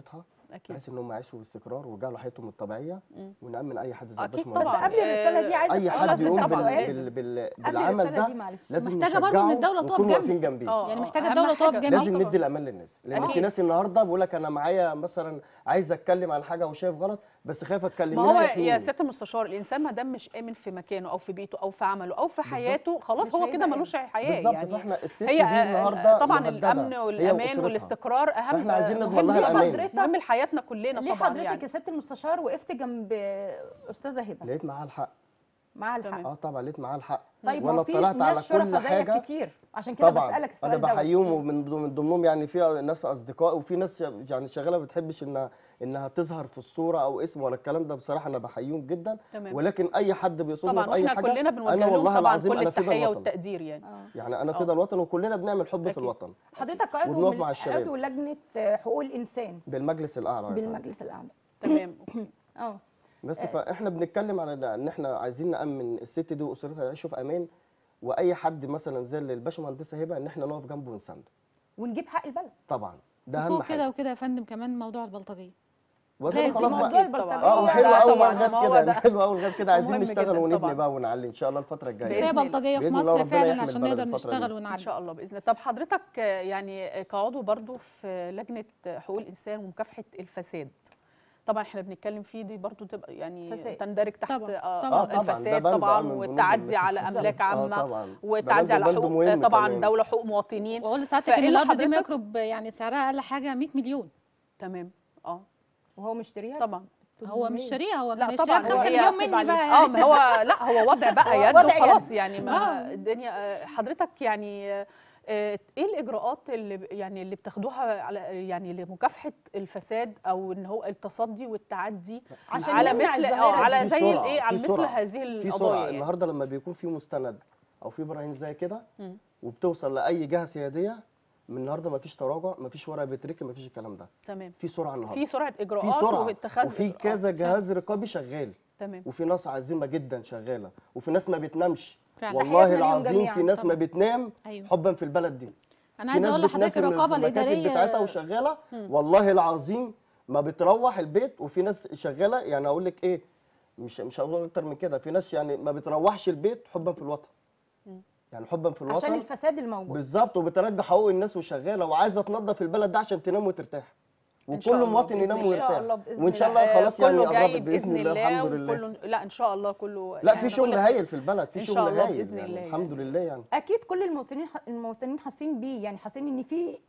بحيث ان هم يعيشوا باستقرار ويرجعوا لحياتهم الطبيعيه، ونامن اي حد زي اكيد الباشمهندس. بس قبل الرساله دي عايزه اي حد يقوم بال... بال... بال... بالعمل ده لازم محتاجه برضه ان الدوله تقف جنبه، واقفين جنبيه. يعني محتاجه الدوله تقف جنبيه، لازم ندي الامان للناس، لان أكيد. في ناس النهارده بيقول لك انا معايا مثلا عايز اتكلم عن حاجه وشايف غلط بس خايف اتكلم. ما هو يا سياده المستشار الانسان ما دام مش امن في مكانه او في بيته او في عمله او في حياته خلاص هو كده ملوش حياه. بالظبط يعني فاحنا الست هي دي النهارده طبعا الامن والامان والاستقرار اهم. احنا عايزين نضمن لها الامان، مهم لحياتنا كلنا ليه طبعا. حضرتك يعني يا سياده المستشار وقفت جنب استاذه هبه؟ لقيت معاها الحق. معاها الحق اه طبعا لقيت معاها الحق. طيب وانا اطلعت على كل حاجه كتير، عشان كده بسالك السؤال ده. انا بحييهم، ومن ضمنهم يعني في ناس اصدقاء وفي ناس يعني شغاله ما بتحبش انها انها تظهر في الصوره او اسم ولا الكلام ده، بصراحه انا بحييهم جدا. تمام. ولكن اي حد بيصوم في اي حاجه كلنا انا والله العظيم انا في التحيه والتقدير يعني آه. يعني انا في الوطن وكلنا بنعمل حب أكيد. في الوطن. حضرتك عضو من عضو لجنه حقوق الانسان بالمجلس الاعلى. بالمجلس الاعلى تمام. اه بس فاحنا بنتكلم على ان احنا عايزين نامن الست دي واسرتها يعيشوا في امان، واي حد مثلا زي الباشمهندسه هبه ان احنا نقف جنبه ونسانده ونجيب حق البلد. طبعا ده اهم حاجه. كده وكده يا فندم موضوع موضوع البلطجيه وزي خلاص موضوع البلطجيه اه حلو قوي لغايه كده، حلو قوي لغايه كده. عايزين نشتغل ونبني بقى ونعلي ان شاء الله الفتره الجايه. في بلطجيه في مصر فعلا عشان نقدر نشتغل ونعلي ان شاء الله باذن الله. طب حضرتك يعني كعضو برضو في لجنه حقوق الانسان ومكافحه الفساد، طبعا احنا بنتكلم فيه دي برضو تبقى يعني فساد. تندرج تحت طبعا. آه طبعا. الفساد طبعا والتعدي على املاك عامه والتعدي على حقوق طبعا دوله حقوق مواطنين. واقول لسعادتك ان الارض دي ميكروب يعني سعرها اقل حاجه مية مليون. تمام. اه وهو مشتريها طبعا. هو مش شاريها، هو لا طبعا خمسة مليون مني بقى يعني. اه ما هو لا هو وضع بقى يد وخلاص يعني ما الدنيا. حضرتك يعني ايه الاجراءات اللي يعني اللي بتاخدوها على يعني لمكافحه الفساد او ان هو التصدي والتعدي عشان على مثل اه على زي الايه على مثل هذه القضايا؟ يعني النهارده لما بيكون في مستند او في براهين زي كده وبتوصل لاي جهه سياديه، من النهارده مفيش تراجع، مفيش ورقه بيتركن، مفيش الكلام ده. تمام. في سرعه النهارده، في سرعه اجراءات في سرعة. واتخاذ وفي كذا جهاز رقابي شغال. تمام. وفي ناس عظيمه جدا شغاله، وفي ناس ما بتنامش والله العظيم. في ناس طبعا. ما بتنام أيوه. حبا في البلد دي. انا عايزه اقول لحضرتك الرقابه الاداريه بتاعتها وشغاله والله العظيم ما بتروح البيت. وفي ناس شغاله يعني اقول لك ايه، مش مش هقول اكتر من كده، في ناس يعني ما بتروحش البيت حبا في الوطن. م. يعني حبا في الوطن عشان الفساد الموجود بالظبط، وبترجع حقوق الناس وشغاله وعايزه تنظف البلد ده عشان تنام وترتاح، وكل مواطن ينام ويرتاح. وان شاء الله خلاص يعني قربت باذن الله الحمد لله. لا ان شاء الله كله لا في شغل هايل في البلد، في شغل هايل باذن الله يعني الحمد لله. يعني اكيد كل المواطنين المواطنين حاسين بيه، يعني حاسين ان في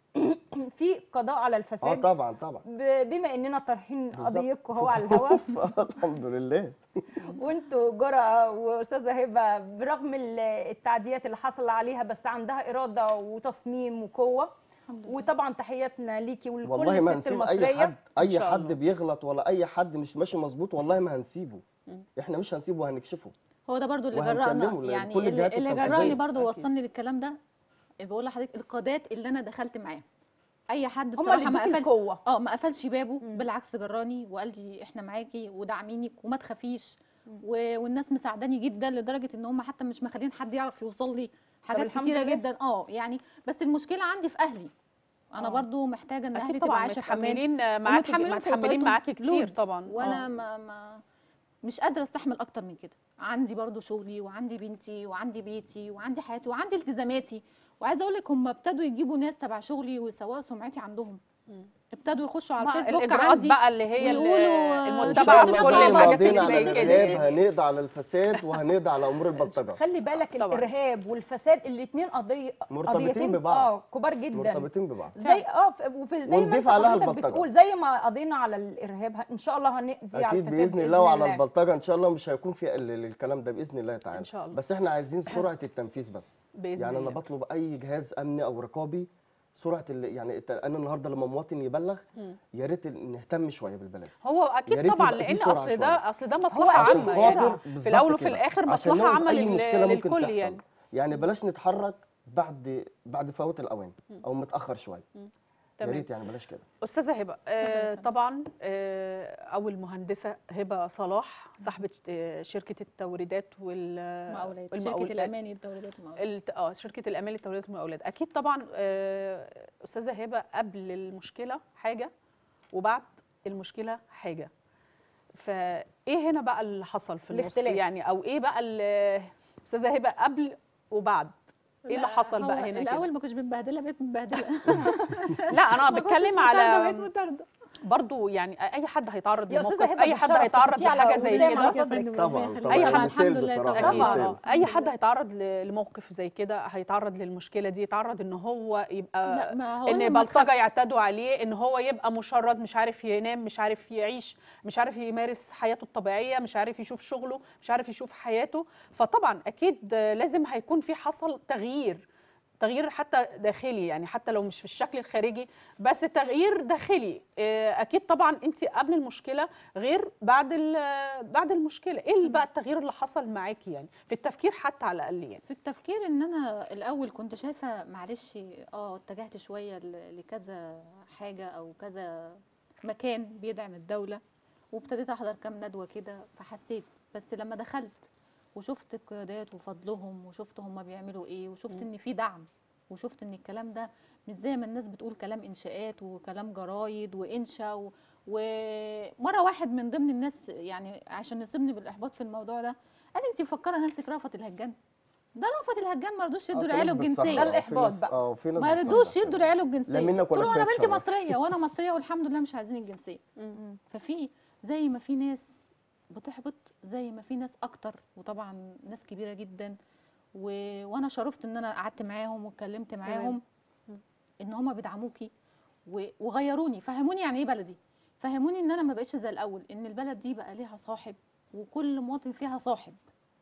في قضاء على الفساد. اه طبعا طبعا بما اننا طرحين قضيتكم هو على الهواء الحمد لله. وانتوا جرأة واستاذه هبه برغم التعديات اللي حصل عليها بس عندها اراده وتصميم وقوه، وطبعا تحياتنا ليكي ولكل والله ما الست هنسيب المصريه. اي حد اي حد بيغلط ولا اي حد مش ماشي مظبوط والله ما هنسيبه. احنا مش هنسيبه وهنكشفه. هو ده برضو اللي جرأنا يعني اللي جرأني برضو وصلني للكلام ده. بقول لحضرتك القادات اللي انا دخلت معاهم اي حد بصراحه ما قفلش اه ما قفلش بابه، بالعكس جراني وقال لي احنا معاكي وداعمينك وما تخافيش، والناس مساعداني جدا لدرجه ان هم حتى مش مخلين حد يعرف يوصل لي حاجات كتيره جدا. اه يعني بس المشكله عندي في اهلي. انا أوه. برضو محتاجه ان اهلي تبقى عايشه في امان، معاكي متحملين معاكي كتير طبعا. وانا ما, ما مش قادره استحمل اكتر من كده. عندي برضو شغلي وعندي بنتي وعندي بيتي وعندي حياتي وعندي التزاماتي. وعايزه اقول لك هم ابتدوا يجيبوا ناس تبع شغلي ويسوقوا سمعتي عندهم. م. ابتدوا يخشوا على الفيسبوك عندي بقى اللي هي المتبعه في كل الحاجات اللي زي كده. هنقضي على الفساد وهنقضي على امور البلطجه. خلي بالك طبعا. الارهاب والفساد الاثنين قضيه مرتبطين ببعض. اه كبار جدا مرتبطين ببعض زي اه وفي زي ما انت بتقول زي ما قضينا على الارهاب ان شاء الله هنقضي على الفساد باذن الله. وعلى البلطجه ان شاء الله مش هيكون في الكلام ده باذن الله تعالى. ان شاء الله. بس احنا عايزين سرعه التنفيذ بس بإذن يعني الله. انا بطلب اي جهاز امني او رقابي سرعه يعني انا النهارده لما مواطن يبلغ يا ريت نهتم شويه بالبلاغ. هو اكيد طبعا لان اصل ده اصل ده مصلحه عامه يعني في الاول وفي الاخر مصلحه عامه للكل يعني. يعني بلاش نتحرك بعد بعد فوات الاوان او متاخر شويه. يا ريت يعني بلاش كده. استاذه هبه آه طبعا آه او المهندسه هبه صلاح صاحبه شركه التوريدات والمقاولات، شركه الامان للتوريدات والمقاولات. اه شركه الامان للتوريدات والمقاولات. اكيد طبعا آه استاذه هبه قبل المشكله حاجه وبعد المشكله حاجه. فايه هنا بقى اللي حصل في النص الاختلاف. يعني، او ايه بقى اللي- استاذه هبه قبل وبعد ايه اللي حصل بقى هنا كده؟ الاول ما كنتش متبهدله، بقيت متبهدله. لا انا ما كنتش بتكلم مطاردة، على بقيت مطاردة. برضو يعني اي حد هيتعرض يا أستاذة لموقف، هبة اي حد بالشرف هيتعرض تحطيه على لحاجه زي وسام على كده صدرك. طبعا طبعا أي أنا حد- مثال الحمد لله بصراحه طبعاً. مثال. اه اي حد هيتعرض ل- لموقف زي كده، هيتعرض للمشكله دي، يتعرض ان هو يبقى لا، ما هو ان أنا ما بلطجه تخافش. يعتدوا عليه، ان هو يبقى مشرد، مش عارف ينام، مش عارف يعيش، مش عارف يمارس حياته الطبيعيه، مش عارف يشوف شغله، مش عارف يشوف حياته. فطبعا اكيد لازم هيكون في حصل تغيير، تغيير حتى داخلي، يعني حتى لو مش في الشكل الخارجي بس تغيير داخلي. آه، اكيد طبعا انت قبل المشكله غير بعد ال- بعد المشكله. ايه اللي بقى التغيير اللي حصل معاكي يعني في التفكير حتى على الاقل يعني؟ في التفكير ان انا الاول كنت شايفه معلش اه اتجهت شويه ل- لكذا حاجه او كذا مكان بيدعم الدوله، وابتديت احضر كام ندوه كده، فحسيت. بس لما دخلت وشفت القيادات وفضلهم، وشفت هم بيعملوا ايه، وشفت ان في دعم، وشفت ان الكلام ده مش زي ما الناس بتقول كلام انشاءات وكلام جرايد وانشا و... ومره واحد من ضمن الناس يعني عشان يصيبني بالاحباط في الموضوع ده قال انت مفكره نفسك رأفت الهجان؟ ده رأفت الهجان ما رضوش يدوا لعياله الجنسيه. ده الإحباط بقى. اه في ناس ما بتصدق رضوش كده. يدوا لعياله الجنسيه. لا منك قلت ولا له انا كفاية بنتي شرف. مصريه وانا مصريه والحمد لله مش عايزين الجنسيه. ففي زي ما في ناس بتحبط، زي ما في ناس اكتر، وطبعا ناس كبيره جدا و... وانا شرفت ان انا قعدت معاهم واتكلمت معاهم ان هم بيدعموكي و... وغيروني، فهموني يعني ايه بلدي، فهموني ان انا ما بقتش زي الاول، ان البلد دي بقى ليها صاحب وكل مواطن فيها صاحب،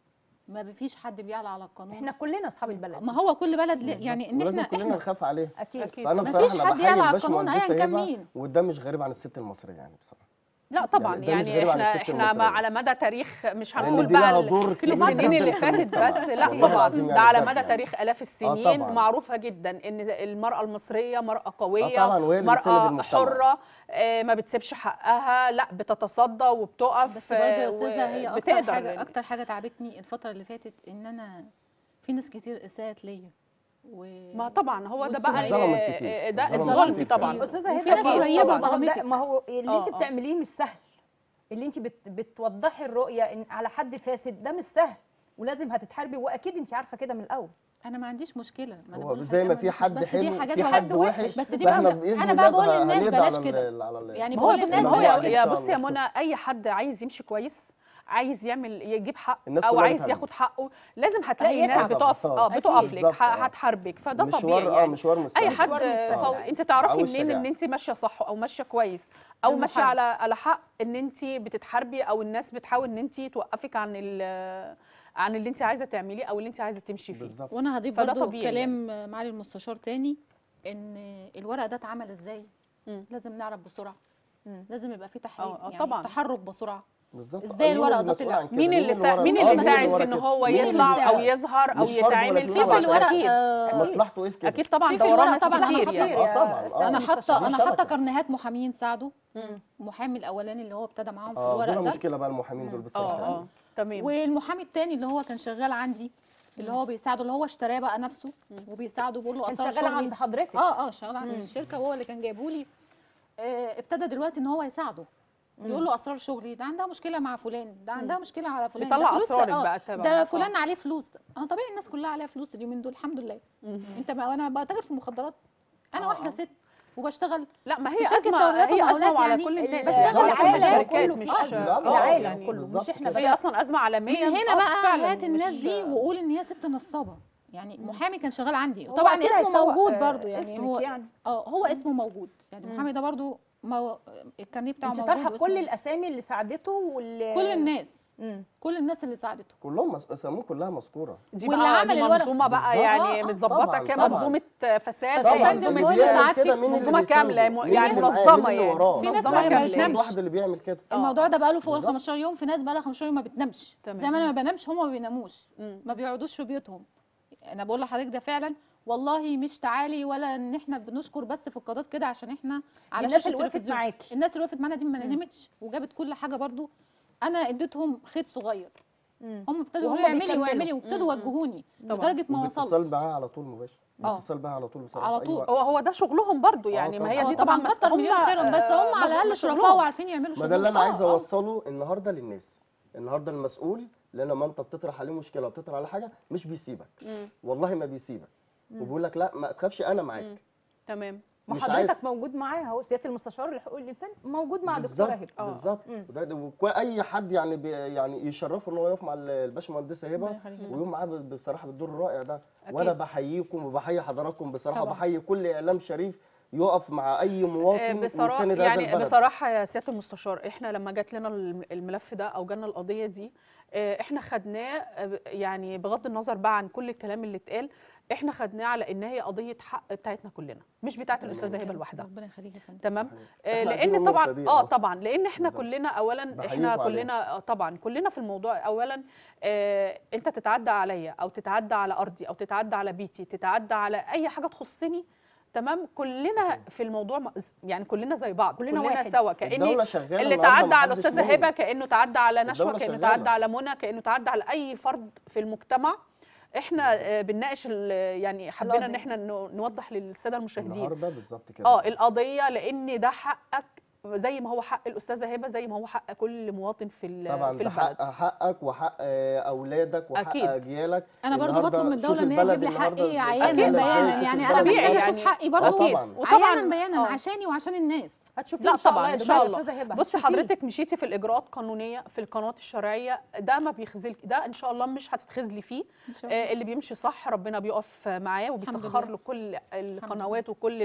ما فيش حد بيعلى على القانون. احنا كلنا اصحاب البلد. ما هو كل بلد ليه- يعني ان ولازم احنا كلنا احنا نخاف عليه. اكيد, أكيد. فانا مفيش بصراحه انا حد بحيي يعلى على القانون الباشمهندسه أيا كان هبه، مين. وده مش غريب عن الست المصريه يعني بصراحه. لا طبعا يعني ده مش يعني غريب عن احنا الست احنا ما المصرية. على مدى تاريخ، مش لأن هنقول دي بقى لها ال- دور كبير السنين جدا اللي في فاتت المجتمع. بس، لا والله طبعا العظيم ده يعني على بجد مدى يعني. تاريخ الاف آه السنين طبعاً. معروفه جدا ان المراه المصريه مراه قويه، آه طبعاً، وهي اللي بتسند مراه المجتمع. حره، آه، ما بتسيبش حقها، لا بتصدى وبتقف. بس برضه يا آه، استاذه هي اكتر وبتقدر حاجه يعني. اكتر حاجه تعبتني الفتره اللي فاتت ان انا في ناس كتير اساءت ليا و... ما طبعا هو ده بقى والظلم ال- الكتير. ده الظلم الظلم الكتير طبعا. فعلاً. استاذه وفي هبه ناس ما هو- قريبة ما هو ده- ظلمتك. ما هو اللي آه، انت آه. بتعمليه مش سهل، اللي انت بت بتوضحي الرؤيه إن على حد فاسد ده مش سهل، ولازم هتتحاربي، واكيد انت عارفه كده من الاول. انا ما عنديش مشكله، ما أنا هو بقول زي ما لحضرتك في ما حد عنديش- بس دي حلو حاجات في وحاجات حد وحش، بس دي فاحنا بقى- باذن أنا الله بقى بقول للناس هنقضي بلاش على كده. ال- على ال- يعني ما هو بقول بص للناس ما هو بلاش إن يا, كده. يا شاء بص يا الله. منى، اي حد عايز يمشي كويس، عايز يعمل يجيب حق الناس او كلها عايز بتهاجم. ياخد حقه، لازم هتلاقي هيتعب. ناس بتقف اه أكيد. بتقف لك، بالظبط، ه- آه. هتحاربك، فده مشوار طبيعي اه يعني. مشوار مش اي سهل. حد مشوار مش سهل. فو- انت تعرفي عاوز منين شجاعة. ان انت ماشيه صح او ماشيه كويس او ماشيه المحاربة. على على حق، ان انت بتتحاربي او الناس بتحاول ان انت توقفك عن ال- عن اللي انت عايزه تعمليه او اللي انت عايزه تمشي فيه. بالظبط. وانا هضيف فده برضو طبيعي كلام معالي المستشار تاني، ان الورق ده اتعمل ازاي، مم. لازم نعرف بسرعه، مم. لازم يبقى في تحريك، آه، آه، يعني طبعاً. تحرك بسرعه. بالظبط. إزاي آه، مين الورق ده المسؤول طلع؟ عن كده؟ مين اللي سا... ورا- مين آه، اللي اللي ساعد ورا في ان كده؟ هو مين اللي يطلع او ساعد؟ يظهر او مش فرد ولا يتعمل اتنين في ولا في تلاتة. اكيد آه، مصلحته ايه في كده؟ اكيد طبعا في في دوران الورق ناس طبعاً كتير خطير يعني. اه طبعا اه انا دي حاطه انا حاطه شبكة. كارنيهات محامين ساعدوا، مم. المحامي الاولاني اللي هو ابتدى معاهم في اه الورق دول ده، مشكله بقى المحامين دول اه بصراحه اه تمام. والمحامي التاني اللي هو كان شغال عندي اللي هو بيساعده، اللي هو اشتراه بقى نفسه وبيساعده، بيقول له انت اسرار شغاله شغلي. عند حضرتك. اه اه شغال عندي في الشركه، وهو اللي كان جايبه لي. آه ابتدى دلوقتي ان هو يساعده، يقول له اسرار شغلي، ده عندها مشكله مع فلان، ده عندها مشكله على فلان، بيطلع ده فلوس- أسرارك آه، بقى تبع- ده آه. فلان عليه فلوس. انا طبيعي الناس كلها عليها فلوس اليومين دول الحمد لله. انت ما انا بتاجر في المخدرات، انا آه، واحده آه. ست وبشتغل لا ما في هي شركة ازمه، توريدات هي ازمه ومقاولات وعلى يعني كل الناس، بشتغل مش على كل العالم الشركات، كله مش في أزمة. آه، العالم يعني كله، بالظبط مش احنا كده. بس. هي اصلا ازمه من عالميه. هنا آه، بقى فعلاً هات الناس مش- دي وقول ان هي ست نصابه، يعني محامي كان شغال عندي هو وطبعا أكيد اسمه هيسوق، موجود آه، برضو، يعني اسمك هو يعني. اه هو اسمه موجود، يعني المحامي ده برضو مو... الكارنيه بتاعه انت موجود طرحه واسمه كل موجود. الاسامي اللي ساعدته وال كل الناس مم. كل الناس اللي ساعدته. كلهم مس- اساميهم كلها مذكوره. دي واللي بقى عمل دي الورق. منظومه بقى بالظبط. يعني آه، آه. متظبطه طبعاً، كده، طبعاً. منظومه فساد طبعاً. أو اللي منظومه بيعمل كده مين اللي منظومه بيساعده؟ كامله مين يعني اللي معاه؟ منظمه مين اللي يعني وراه؟ في ناس منظمه بقى ما مش كامله واحد بتنامش. واحد اللي بيعمل كده. آه. الموضوع ده بقى له فوق ال بالظبط. خمستاشر يوم، في ناس بقى لها خمستاشر يوم ما بتنامش، تمام. زي ما انا ما بنامش هم ما بيناموش، مم. ما بيقعدوش في بيوتهم. انا بقول لحضرتك ده فعلا والله مش تعالي ولا ان احنا بنشكر بس في القضاء كده عشان احنا على الناس شاشه اللي وقفت التلفزيون. معاكي. الناس اللي وقفت معانا دي ما نامتش وجابت كل حاجه برضو، انا اديتهم خيط صغير هم ابتدوا يعملوا ويعملوا وابتدوا يوجهوني لدرجه ما وصلت. اتصال معاه على طول مباشر، اتصال بقى على طول بصراحه على طول. هو هو ده شغلهم برضو يعني. ما هي دي طبعا كتر مليون خيرهم، بس هم على الاقل شرفاء وعارفين يعملوا شغل. ما ده اللي انا عايز اوصله النهارده للناس. النهارده المسؤول اللي لما انت بتطرح عليه مشكله وبتطرح عليه حاجه مش بيسيبك، مم. والله ما بيسيبك، وبيقول لك لا ما تخافش انا معاك. مم. تمام. ما حضرتك موجود معاها اهو، سياده المستشار لحقوق الانسان موجود مع دكتوره هبه. بالظبط بالظبط. اي حد يعني بي يعني يشرفه ان هو يقف مع الباشمهندسه هبه ويقوم معاه بصراحه بالدور الرائع ده. وانا بحييكم وبحيي حضراتكم بصراحه، بحيي كل اعلام شريف يقف مع اي مواطن بصراحه يعني. بصراحه يا سياده المستشار، احنا لما جات لنا الملف ده او جالنا القضيه دي احنا خدناه يعني بغض النظر بقى عن كل الكلام اللي اتقال، احنا خدناه على ان هي قضيه حق بتاعتنا كلنا، مش بتاعت الاستاذه هبه لوحدها. ربنا يخليك يا فندم. تمام. آه لان طبعا اه طبعا لان احنا بالزبط. كلنا اولا احنا كلنا عليها. طبعا كلنا في الموضوع. اولا آه انت تتعدى عليا او تتعدى على ارضي او تتعدى على بيتي، تتعدى على اي حاجه تخصني، تمام. كلنا صحيح. في الموضوع يعني كلنا زي بعض، كلنا, كلنا سوا. كأن اللي تعدى على الاستاذه هبه كانه تعدى على نشوى، كانه تعدى على منى، كانه تعدى على اي فرد في المجتمع. احنا بنناقش يعني حبينا ان احنا نوضح للساده المشاهدين النهارده بالظبط كده اه القضيه، لان ده حقك زي ما هو حق الاستاذه هبه، زي ما هو حق كل مواطن في طبعا في البلد. حق حقك وحق اولادك وحق أكيد. اجيالك. انا برضو بطلب من الدوله ان هي تجيب لي حقي عيانا بيانا، يعني انا محتاجه اشوف حقي برضو عيانا بيانا عشاني وعشان الناس. هتشوفي لا ان شاء طبعا الله ان شاء الله. بصي حضرتك مشيتي في الاجراءات القانونيه في القنوات الشرعيه، ده ما بيخذلك، ده ان شاء الله مش هتتخذلي فيه. آه اللي بيمشي صح ربنا بيقف معاه وبيسخر له كل القنوات وكل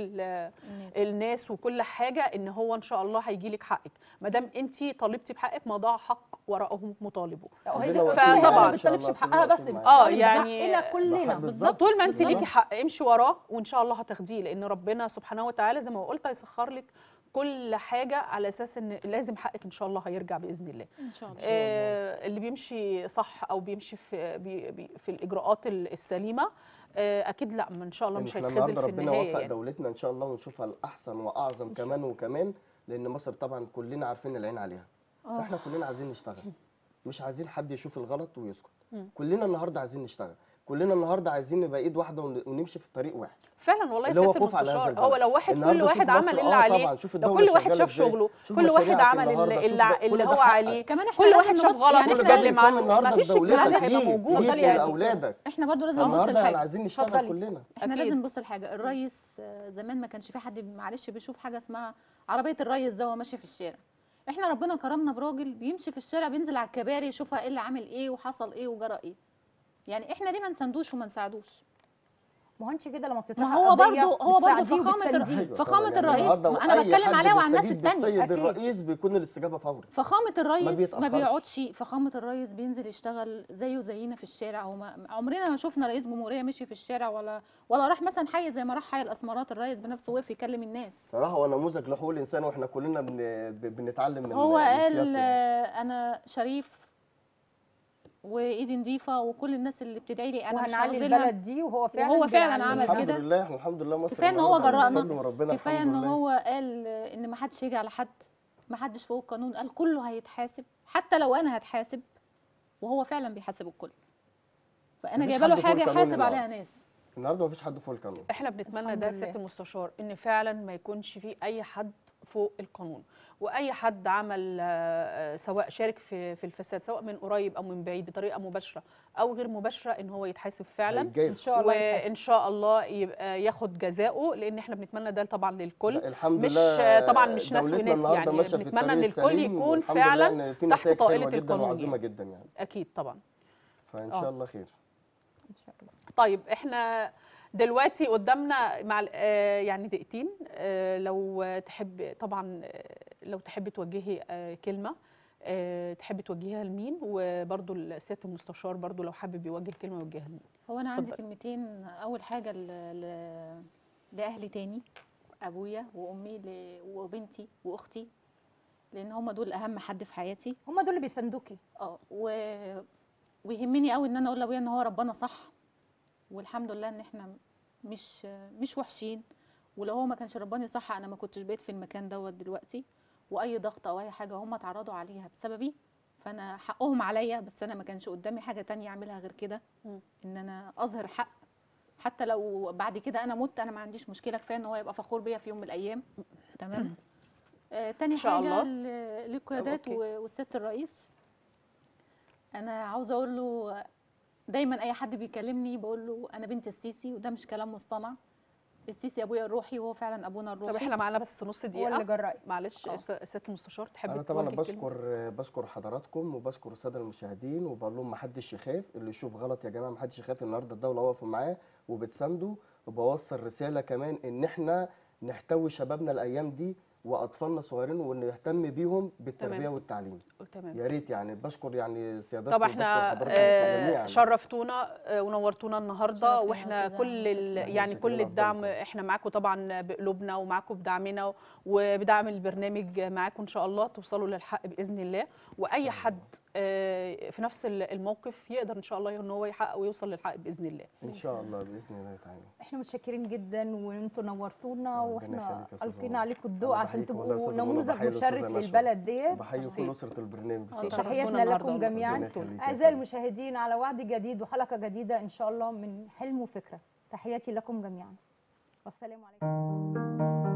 الناس وكل حاجه، ان هو ان شاء الله هيجي لك حقك. ما دام انت طالبتي بحقك ما ضاع حق وراءه مطالبه. فطبعا ما بتطالبش بحقها بس اه يعني كلنا بالظبط. طول ما انت ليكي حق امشي وراه وان شاء الله هتاخديه، لان ربنا سبحانه وتعالى زي ما قلت هيسخر لك كل حاجه على اساس ان لازم حقك ان شاء الله هيرجع باذن الله. ان شاء الله. آه اللي بيمشي صح او بيمشي في بي بي في الاجراءات السليمه آه اكيد لا ان شاء الله مش هيتخذل في النهايه. ربنا يوفق يعني. دولتنا ان شاء الله ونشوفها الاحسن واعظم كمان وكمان، لان مصر طبعا كلنا عارفين العين عليها. أوه. فاحنا كلنا عايزين نشتغل، مش عايزين حد يشوف الغلط ويسكت. م. كلنا النهارده عايزين نشتغل، كلنا النهارده عايزين نبقى ايد واحده ونمشي في طريق واحد فعلا. والله يا ست المستشار، هو لو واحد كل واحد عمل اللي عليه، لو كل واحد شاف شغله، كل واحد عمل اللي, اللي هو عليه، كمان كل واحد شاف غلط يعني واتكلم عنه، ما فيش الكلام هيبقى موجود. لاولادك احنا برضو لازم نبص لحاجه، عايزين نشتغل كلنا. احنا لازم نبص لحاجه. الريس زمان ما كانش في حد معلش بيشوف حاجه اسمها عربيه الريس ده وهو ماشي في الشارع. احنا ربنا كرمنا براجل بيمشي في الشارع، بينزل على الكباري يشوفها ايه اللي عامل ايه وحصل ايه وجرى ايه. يعني احنا ليه ما نساندوش وما نساعدوش؟ ما هو انت كده لما بتطرحي ما هو برضه هو برضه فخامه فخامه الرئيس. انا بتكلم عليها وعلى الناس الثانيه. السيد الرئيس بيكون الاستجابه فوري. فخامه الرئيس ما بيقعدش، فخامه الرئيس بينزل يشتغل زيه زينا في الشارع. وما عمرنا ما شفنا رئيس جمهوريه مشي في الشارع ولا ولا راح مثلا حي زي ما راح حي الاسمرات. الرئيس بنفسه وقف يكلم الناس. صراحه هو نموذج لحقوق الانسان، واحنا كلنا بنتعلم من هو قال انا شريف وايدي نظيفه وكل الناس اللي بتدعي لي انا وهنعلي البلد دي، وهو فعلا وهو فعلا عمل كده. الحمد لله احنا الحمد لله مصر كفايه ان هو جرأنا، كفايه ان هو قال ان ما حدش يجي على حد، ما حدش فوق القانون، قال كله هيتحاسب حتى لو انا هتحاسب، وهو فعلا بيحاسب الكل. فانا جايبه له حاجه يحاسب عليها ناس. النهارده مفيش حد فوق القانون. احنا بنتمنى ده سياده المستشار، ان فعلا ما يكونش فيه اي حد فوق القانون، واي حد عمل سواء شارك في في الفساد سواء من قريب او من بعيد بطريقه مباشره او غير مباشره ان هو يتحاسب فعلا ان شاء الله، وان شاء الله يبقى ياخد جزاؤه، لان احنا بنتمنى ده طبعا للكل. الحمد مش لله طبعا مش ناس وناس يعني، بنتمنى ان الكل يكون فعلا تحت طائله القانون وعظيمه جدا يعني. اكيد طبعا. فان شاء الله خير ان شاء الله. طيب احنا دلوقتي قدامنا مع آه يعني دقيقتين، آه لو تحب طبعا آه لو تحب توجهي آه كلمه آه تحب توجهيها لمين؟ وبرده سياده المستشار برده لو حابب يوجه كلمه يوجهها لمين؟ هو انا عندي كلمتين. اول حاجه ل... ل... لاهلي تاني، ابويا وامي ل... وبنتي واختي، لان هم دول اهم حد في حياتي، هم دول اللي بيساندوكي. اه و... ويهمني قوي ان انا اقول لابويا ان هو ربنا صح، والحمد لله ان احنا مش مش وحشين، ولو هو ما كانش رباني صح انا ما كنتش بقيت في المكان دوت دلوقتي. واي ضغط او اي حاجه هم اتعرضوا عليها بسببي فانا حقهم عليا، بس انا ما كانش قدامي حاجه تانية اعملها غير كده، ان انا اظهر حق. حتى لو بعد كده انا مت، انا ما عنديش مشكله، كفايه ان هو يبقى فخور بيا في يوم من الايام. تمام. آه تاني شاء حاجه الله. للقيادات والسياده الرئيس، انا عاوزه اقول له دايما اي حد بيكلمني بقول له انا بنت السيسي، وده مش كلام مصطنع. السيسي ابويا الروحي، وهو فعلا ابونا الروحي. طب احنا معانا بس نص دقيقه، هو اللي جرأي. معلش سياده المستشار تحب انا طبعا بشكر بشكر حضراتكم وبشكر الساده المشاهدين، وبقول لهم ما حدش يخاف، اللي يشوف غلط يا جماعه ما حدش يخاف. النهارده الدوله واقفه معاه وبتسانده، وبوصل رساله كمان ان احنا نحتوي شبابنا الايام دي واطفالنا الصغيرين، ونهتم بيهم بالتربيه تمام. والتعليم. تمام. يا ريت يعني بشكر يعني سيادتكم. طب احنا آه شرفتونا آه ونورتونا النهارده، واحنا كل يعني كل الدعم احنا معاكم طبعا بقلوبنا، ومعاكم بدعمنا وبدعم البرنامج معاكم ان شاء الله توصلوا للحق باذن الله. واي حد آه في نفس الموقف يقدر ان شاء الله ان هو يحقق ويوصل للحق باذن الله. ان شاء الله باذن الله تعالى. احنا متشكرين جدا، وانتم نورتونا، واحنا القينا عليكم الضوء عشان تبقوا نموذج مشرف للبلد ديت. بحيي كل اسره البرنامج. تحياتنا لكم جميعا اعزائي المشاهدين، على وعد جديد وحلقه جديده ان شاء الله من حلم وفكره. تحياتي لكم جميعا، والسلام عليكم.